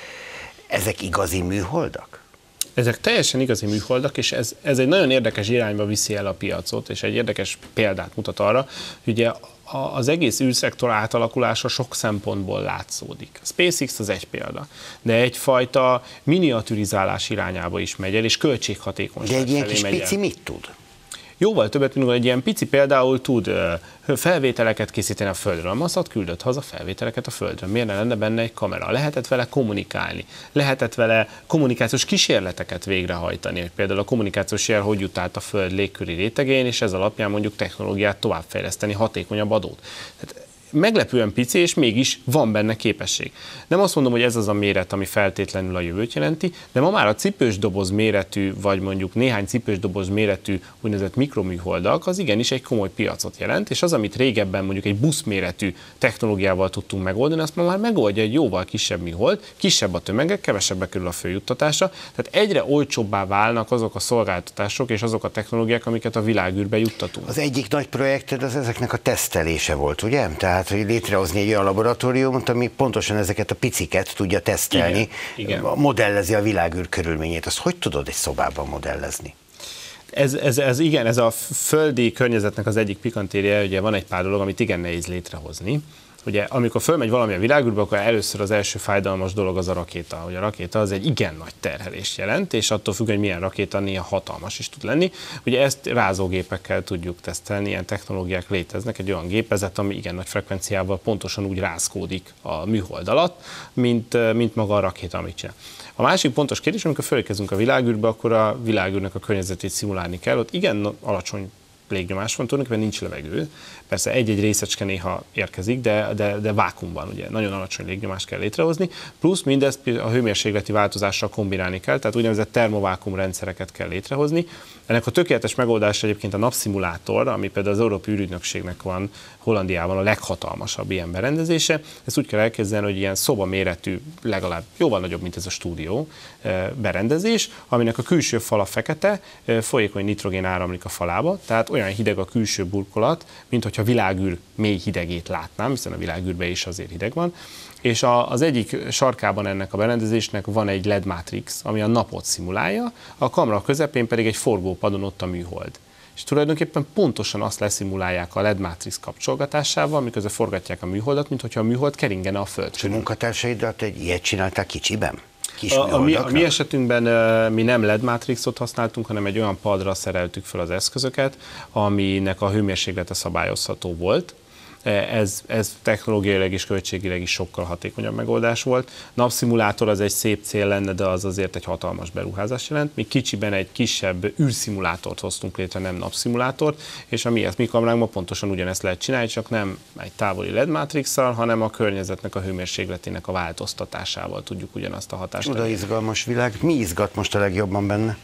Ezek igazi műholdak?
Ezek teljesen igazi műholdak, és ez, ez egy nagyon érdekes irányba viszi el a piacot, és egy érdekes példát mutat arra, hogy ugye az egész űrszektor átalakulása sok szempontból látszódik. A SpaceX az egy példa, de egyfajta miniaturizálás irányába is megy el, és költséghatékonyság
felé megy el. De egy ilyen kis pici
el.
mit tud?
Jóval többet, mint egy ilyen pici például tud felvételeket készíteni a Földről. A maszat küldött haza felvételeket a Földről. Miért ne lenne benne egy kamera? Lehetett vele kommunikálni. Lehetett vele kommunikációs kísérleteket végrehajtani. Hogy például a kommunikációs jel hogy jut át a Föld légköri rétegén, és ez alapján mondjuk technológiát továbbfejleszteni, hatékonyabb adót. Tehát meglepően pici, és mégis van benne képesség. Nem azt mondom, hogy ez az a méret, ami feltétlenül a jövőt jelenti, de ma már a cipős doboz méretű, vagy mondjuk néhány cipős doboz méretű úgynevezett mikroműholdak, az igenis egy komoly piacot jelent, és az, amit régebben mondjuk egy busz méretű technológiával tudtunk megoldani, azt már megoldja egy jóval kisebb műhold, kisebb a tömege, kevesebbe kerül a följuttatása, tehát egyre olcsóbbá válnak azok a szolgáltatások és azok a technológiák, amiket a világűrbe juttatunk. Az
egyik nagy projekted az ezeknek a tesztelése volt, ugye? Tehát hogy létrehozni egy olyan laboratóriumot, ami pontosan ezeket a piciket tudja tesztelni, igen, igen. modellezi a világűr körülményét. Azt hogy tudod egy szobában modellezni?
Ez, ez, ez igen, ez a földi környezetnek az egyik pikantériája, ugye van egy pár dolog, amit igen nehéz létrehozni. Ugye, amikor fölmegy valami a világűrbe, akkor először az első fájdalmas dolog az a rakéta. Ugye a rakéta az egy igen nagy terhelést jelent, és attól függ, hogy milyen rakéta, néha hatalmas is tud lenni. Ugye ezt rázógépekkel tudjuk tesztelni, ilyen technológiák léteznek, egy olyan gépezet, ami igen nagy frekvenciával pontosan úgy rázkódik a műhold alatt, mint, mint maga a rakéta, amit csinál. A másik pontos kérdés, amikor fölérkezünk a világűrbe, akkor a világűrnek a környezetét szimulálni kell. Ott igen alacsony légnyomás van, tulajdonképpen nincs levegő. Persze egy-egy részecske néha érkezik, de, de, de vákuumban, ugye nagyon alacsony légnyomást kell létrehozni, plusz mindezt a hőmérsékleti változással kombinálni kell, tehát úgynevezett termovákuum rendszereket kell létrehozni. Ennek a tökéletes megoldása egyébként a napszimulátor, ami például az Európai űrügynökségnek van Hollandiában a leghatalmasabb ilyen berendezése. Ezt úgy kell elképzelni, hogy ilyen szobaméretű, legalább jóval nagyobb, mint ez a stúdió berendezés, aminek a külső fala fekete, folyékony nitrogén áramlik a falába, tehát olyan hideg a külső burkolat, mint hogyha világűr mély hidegét látnám, hiszen a világűrben is azért hideg van, és a, az egyik sarkában ennek a berendezésnek van egy el é dé mátrix, ami a napot szimulálja, a kamera közepén pedig egy forgópadon ott a műhold. És tulajdonképpen pontosan azt leszimulálják a el é dé mátrix kapcsolgatásával, miközben forgatják a műholdat, mint hogyha a műhold keringene a Föld.
És a munkatársaidat egy ilyet csinálták kicsiben?
A, a, mi, a mi esetünkben uh, mi nem el é dé mátrixot használtunk, hanem egy olyan padra szereltük fel az eszközöket, aminek a hőmérséklete szabályozható volt. Ez, ez technológiailag és költségileg is sokkal hatékonyabb megoldás volt. Napszimulátor az egy szép cél lenne, de az azért egy hatalmas beruházás jelent. Mi kicsiben egy kisebb űrszimulátort hoztunk létre, nem napszimulátort, és a mi, mi kameránkban pontosan ugyanezt lehet csinálni, csak nem egy távoli el é dé mátrixsal, hanem a környezetnek a hőmérsékletének a változtatásával tudjuk ugyanazt a hatást.
Csoda izgalmas világ. Mi izgat most a legjobban benne?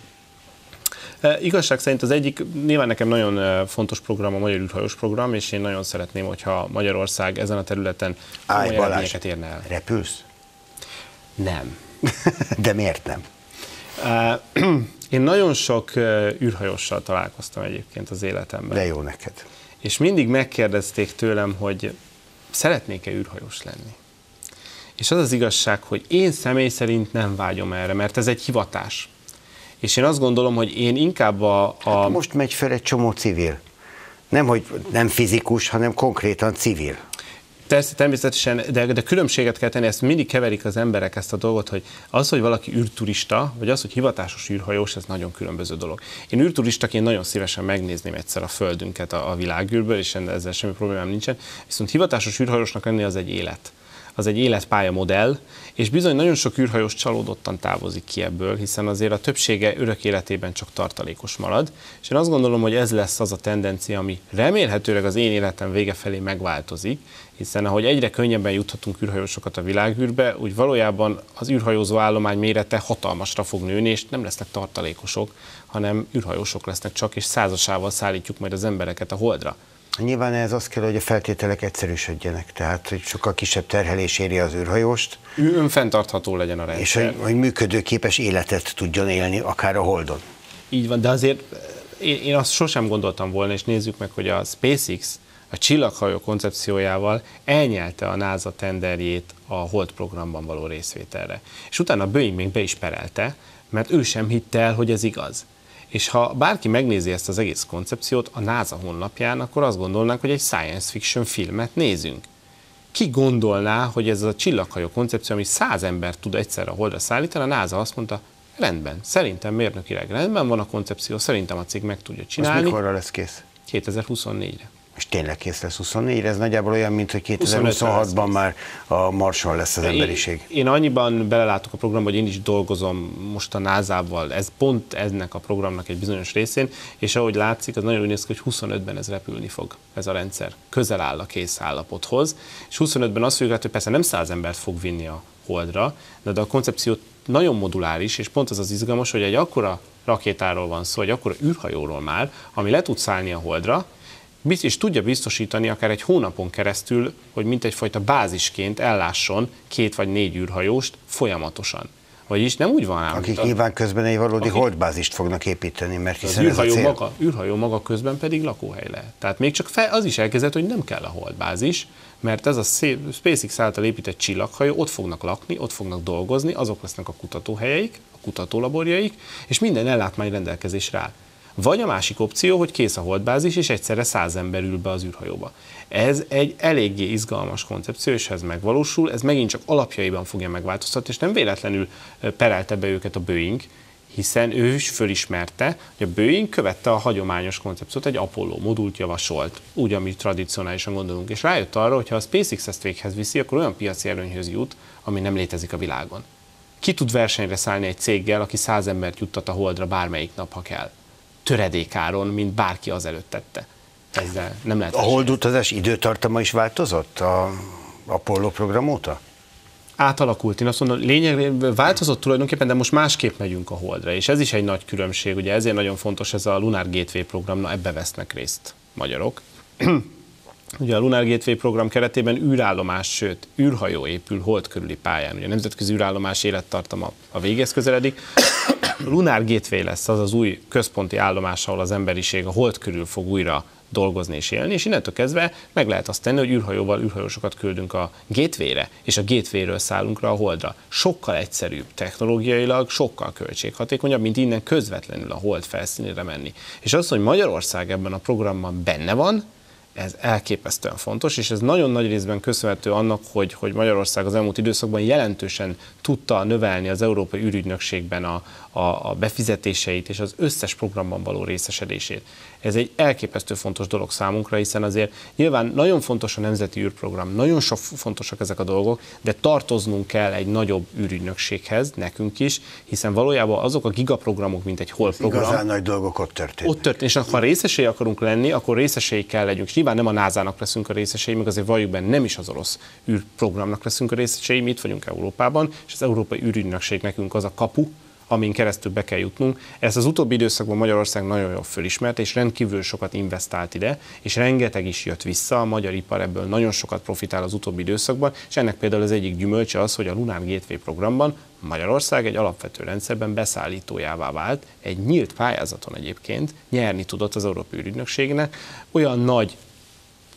E, igazság szerint az egyik, nyilván nekem nagyon fontos program a Magyar űrhajós program, és én nagyon szeretném, hogyha Magyarország ezen a területen komoly eredményeket érne el.
Repülsz?
Nem.
De miért nem?
E, én nagyon sok űrhajóssal találkoztam egyébként az életemben.
De jó neked.
És mindig megkérdezték tőlem, hogy szeretnék-e űrhajós lenni? És az az igazság, hogy én személy szerint nem vágyom erre, mert ez egy hivatás. És én azt gondolom, hogy én inkább a... a...
Hát most megy fel egy csomó civil. Nem, hogy nem fizikus, hanem konkrétan civil.
Természetesen, de, de különbséget kell tenni, ezt mindig keverik az emberek ezt a dolgot, hogy az, hogy valaki űrturista, vagy az, hogy hivatásos űrhajós, ez nagyon különböző dolog. Én űrturistaként nagyon szívesen megnézném egyszer a földünket a, a világűrből, és ezzel semmi problémám nincsen, viszont hivatásos űrhajósnak lenni az egy élet. Az egy életpálya modell, és bizony nagyon sok űrhajós csalódottan távozik ki ebből, hiszen azért a többsége örök életében csak tartalékos marad, és én azt gondolom, hogy ez lesz az a tendencia, ami remélhetőleg az én életem vége felé megváltozik, hiszen ahogy egyre könnyebben juthatunk űrhajósokat a világűrbe, úgy valójában az űrhajózó állomány mérete hatalmasra fog nőni, és nem lesznek tartalékosok, hanem űrhajósok lesznek csak, és százasával szállítjuk majd az embereket a Holdra.
Nyilván ez az kell, hogy a feltételek egyszerűsödjenek, tehát hogy sokkal kisebb terhelés éri az űrhajóst.
Önfenntartható legyen a rendszer.
És hogy, hogy működőképes életet tudjon élni, akár a Holdon.
Így van, de azért én, én azt sosem gondoltam volna, és nézzük meg, hogy a SpaceX a csillaghajó koncepciójával elnyelte a NASA tenderjét a Hold programban való részvételre. És utána a Boeing még be is perelte, mert ő sem hitte el, hogy ez igaz. És ha bárki megnézi ezt az egész koncepciót a NASA honlapján, akkor azt gondolnánk, hogy egy science fiction filmet nézünk. Ki gondolná, hogy ez a csillaghajó koncepció, ami száz ember tud egyszerre a Holdra szállítani, a NASA azt mondta, rendben, szerintem mérnökileg rendben van a koncepció, szerintem a cég meg tudja csinálni.
Az mikorra lesz kész?
kétezer-huszonnégyre.
És tényleg kész lesz huszonnégyre? Ez nagyjából olyan, mint hogy kétezer-huszonhatban már a Marson lesz az emberiség.
Én, én annyiban belelátok a programba, hogy én is dolgozom most a názával, ez pont ennek a programnak egy bizonyos részén, és ahogy látszik, az nagyon úgy néz ki, hogy huszonötben ez repülni fog, ez a rendszer. Közel áll a kész állapothoz, és huszonötben azt fogjuk látni, hogy persze nem száz embert fog vinni a Holdra, de, de a koncepció nagyon moduláris, és pont az az izgalmas, hogy egy akkora rakétáról van szó, egy akkora űrhajóról már, ami le tud szállni a Holdra, és tudja biztosítani akár egy hónapon keresztül, hogy mint egyfajta bázisként ellásson két vagy négy űrhajóst folyamatosan. Vagyis nem úgy van ám.
Akik a, nyilván közben egy valódi akik, holdbázist fognak építeni, mert hiszen
az űrhajó
ez a cél.
Maga, űrhajó maga közben pedig lakóhely lehet. Tehát még csak fel, az is elkezdett, hogy nem kell a holdbázis, mert ez a SpaceX által épített csillaghajó, ott fognak lakni, ott fognak dolgozni, azok lesznek a kutatóhelyeik, a kutatólaborjaik, és minden ellátmány rendelkezésre áll. Vagy a másik opció, hogy kész a holdbázis, és egyszerre száz ember ül be az űrhajóba. Ez egy eléggé izgalmas koncepció, és ha ez megvalósul, ez megint csak alapjaiban fogja megváltoztatni, és nem véletlenül perelte be őket a Boeing, hiszen ő is fölismerte, hogy a Boeing követte a hagyományos koncepciót, egy Apollo modult javasolt, úgy, amit tradicionálisan gondolunk, és rájött arra, hogy ha a SpaceX ezt véghez viszi, akkor olyan piaci előnyhöz jut, ami nem létezik a világon. Ki tud versenyre szállni egy céggel, aki száz embert juttat a Holdra bármelyik nap, ha kell? Töredékáron, mint bárki azelőtt tette. Ezzel nem lehet.
A holdutazás időtartama is változott a Apollo program óta?
Átalakult. Én azt mondom, lényegében változott tulajdonképpen, de most másképp megyünk a Holdra, és ez is egy nagy különbség. Ugye ezért nagyon fontos ez a Lunar Gateway program, na ebbe vesznek részt magyarok. Ugye a Lunar Gateway program keretében űrállomás, sőt, űrhajó épül Hold körüli pályán. Ugye a nemzetközi űrállomás élettartama a végéhez közeledik. A Lunar Gateway lesz az az új központi állomás, ahol az emberiség a Hold körül fog újra dolgozni és élni, és innentől kezdve meg lehet azt tenni, hogy űrhajóval űrhajósokat küldünk a Gateway-re, és a Gateway-ről szállunk rá a Holdra. Sokkal egyszerűbb technológiailag, sokkal költséghatékonyabb, mint innen közvetlenül a Hold felszínére menni. És az, hogy Magyarország ebben a programban benne van, ez elképesztően fontos, és ez nagyon nagy részben köszönhető annak, hogy, hogy Magyarország az elmúlt időszakban jelentősen tudta növelni az Európai űrügynökségben a, a, a befizetéseit és az összes programban való részesedését. Ez egy elképesztő fontos dolog számunkra, hiszen azért nyilván nagyon fontos a nemzeti űrprogram, nagyon sok fontosak ezek a dolgok, de tartoznunk kell egy nagyobb űrügynökséghez, nekünk is, hiszen valójában azok a gigaprogramok, mint egy Hold program.
Igazán nagy dolgok ott történnek.
Ott történt, és ha részesei akarunk lenni, akkor részesei kell legyünk. És nyilván nem a nászának leszünk a részesei, meg azért valljuk benne, nem is az orosz űrprogramnak leszünk a részesei, mi itt vagyunk Európában, és az Európai űrügynökség nekünk az a kapu, amin keresztül be kell jutnunk. Ezt az utóbbi időszakban Magyarország nagyon jól fölismerte, és rendkívül sokat investált ide, és rengeteg is jött vissza, a magyar ipar ebből nagyon sokat profitál az utóbbi időszakban, és ennek például az egyik gyümölcse az, hogy a Lunar Gateway programban Magyarország egy alapvető rendszerben beszállítójává vált, egy nyílt pályázaton egyébként nyerni tudott az Európai űrügynökségnek olyan nagy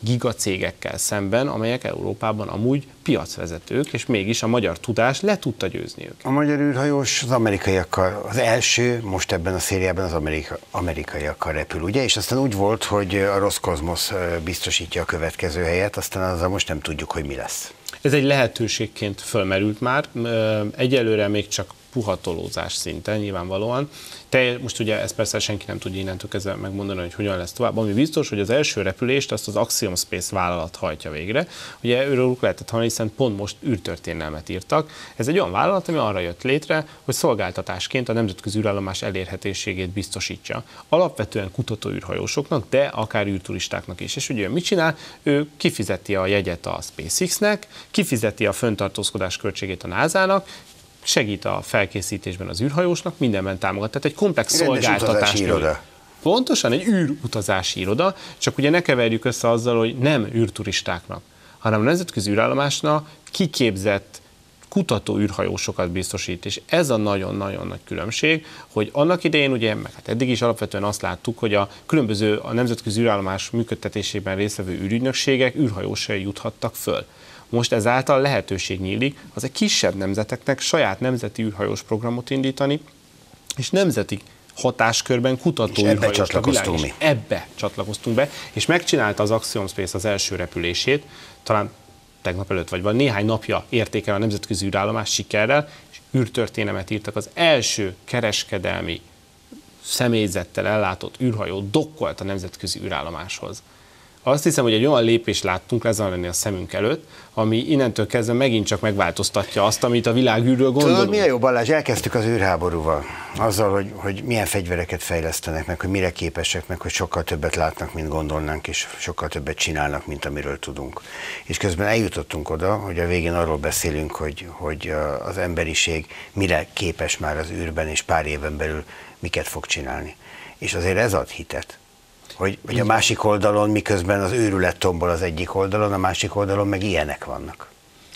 gigacégekkel szemben, amelyek Európában amúgy piacvezetők, és mégis a magyar tudás le tudta győzni őket.
A magyar űrhajós az amerikaiakkal, az első, most ebben a szériában az amerika, amerikaiakkal repül, ugye? És aztán úgy volt, hogy a Roszkozmosz biztosítja a következő helyet, aztán azzal most nem tudjuk, hogy mi lesz.
Ez egy lehetőségként fölmerült már, egyelőre még csak puhatolózás szinten nyilvánvalóan. Te, most ugye ezt persze senki nem tudja innentől kezdve megmondani, hogy hogyan lesz tovább. Ami biztos, hogy az első repülést azt az Axiom Space vállalat hajtja végre. Ugye őrülük lehetett hallani, hiszen pont most űrtörténelmet írtak. Ez egy olyan vállalat, ami arra jött létre, hogy szolgáltatásként a nemzetközi űrállomás elérhetőségét biztosítsa. Alapvetően kutató űrhajósoknak, de akár űrturistáknak is. És ugye mit csinál? Ő kifizeti a jegyet a SpaceX-nek, kifizeti a fenntartózkodás költségét a nászának, segít a felkészítésben az űrhajósnak, mindenben támogat. Tehát egy komplex szolgáltatás. Pontosan, egy űrutazási iroda, csak ugye ne keverjük össze azzal, hogy nem űrturistáknak, hanem a nemzetközi űrállomásnak kiképzett kutató űrhajósokat biztosít, és ez a nagyon-nagyon nagy különbség, hogy annak idején ugye, meg hát eddig is alapvetően azt láttuk, hogy a különböző a nemzetközi űrállomás működtetésében résztvevő űrügynökségek űrhajósai juthattak föl. Most ezáltal lehetőség nyílik az egy kisebb nemzeteknek saját nemzeti űrhajós programot indítani, és nemzeti hatáskörben kutató
ebbe csatlakoztunk mi.
Ebbe csatlakoztunk be, és megcsinálta az Axiom Space az első repülését, talán tegnap előtt vagy van, néhány napja érték el a nemzetközi űrállomás sikerrel, és űrtörténelmet írtak. Az első kereskedelmi személyzettel ellátott űrhajó dokkolt a nemzetközi űrállomáshoz. Azt hiszem, hogy egy olyan lépést láttunk lezajlani a szemünk előtt, ami innentől kezdve megint csak megváltoztatja azt, amit a világűrről gondolunk.
Tudod, mi a jó, Balázs? Elkezdtük az űrháborúval. Azzal, hogy, hogy milyen fegyvereket fejlesztenek, meg hogy mire képesek, meg hogy sokkal többet látnak, mint gondolnánk, és sokkal többet csinálnak, mint amiről tudunk. És közben eljutottunk oda, hogy a végén arról beszélünk, hogy, hogy az emberiség mire képes már az űrben, és pár éven belül miket fog csinálni. És azért ez ad hitet. Hogy, hogy a másik oldalon, miközben az őrület tombol az egyik oldalon, a másik oldalon meg ilyenek vannak.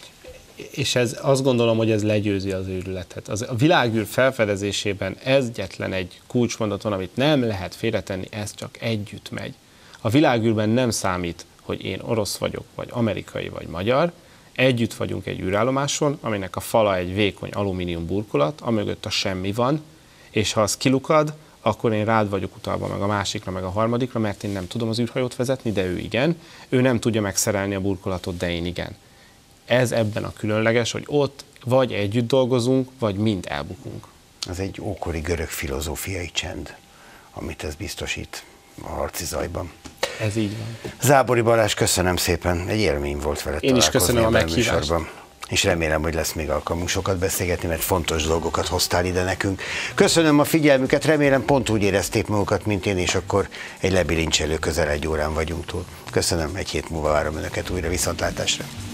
És ez, azt gondolom, hogy ez legyőzi az őrületet. Az, a világűr felfedezésében egyetlen egy kulcsmondaton, amit nem lehet félretenni, ez csak együtt megy. A világűrben nem számít, hogy én orosz vagyok, vagy amerikai, vagy magyar, együtt vagyunk egy űrállomáson, aminek a fala egy vékony alumínium burkolat, amögött a semmi van, és ha az kilukad, akkor én rád vagyok utalva meg a másikra, meg a harmadikra, mert én nem tudom az űrhajót vezetni, de ő igen. Ő nem tudja megszerelni a burkolatot, de én igen. Ez ebben a különleges, hogy ott vagy együtt dolgozunk, vagy mind elbukunk.
Ez egy ókori görög filozófiai csend, amit ez biztosít a harci zajban.
Ez így van.
Zábori Balázs, köszönöm szépen, egy élmény volt veled
Én is köszönöm a meghívást.
És remélem, hogy lesz még alkalmunk sokat beszélgetni, mert fontos dolgokat hoztál ide nekünk. Köszönöm a figyelmüket, remélem pont úgy érezték magukat, mint én, és akkor egy lebilincselő közel egy órán vagyunk túl. Köszönöm, egy hét múlva várom önöket újra, viszontlátásra.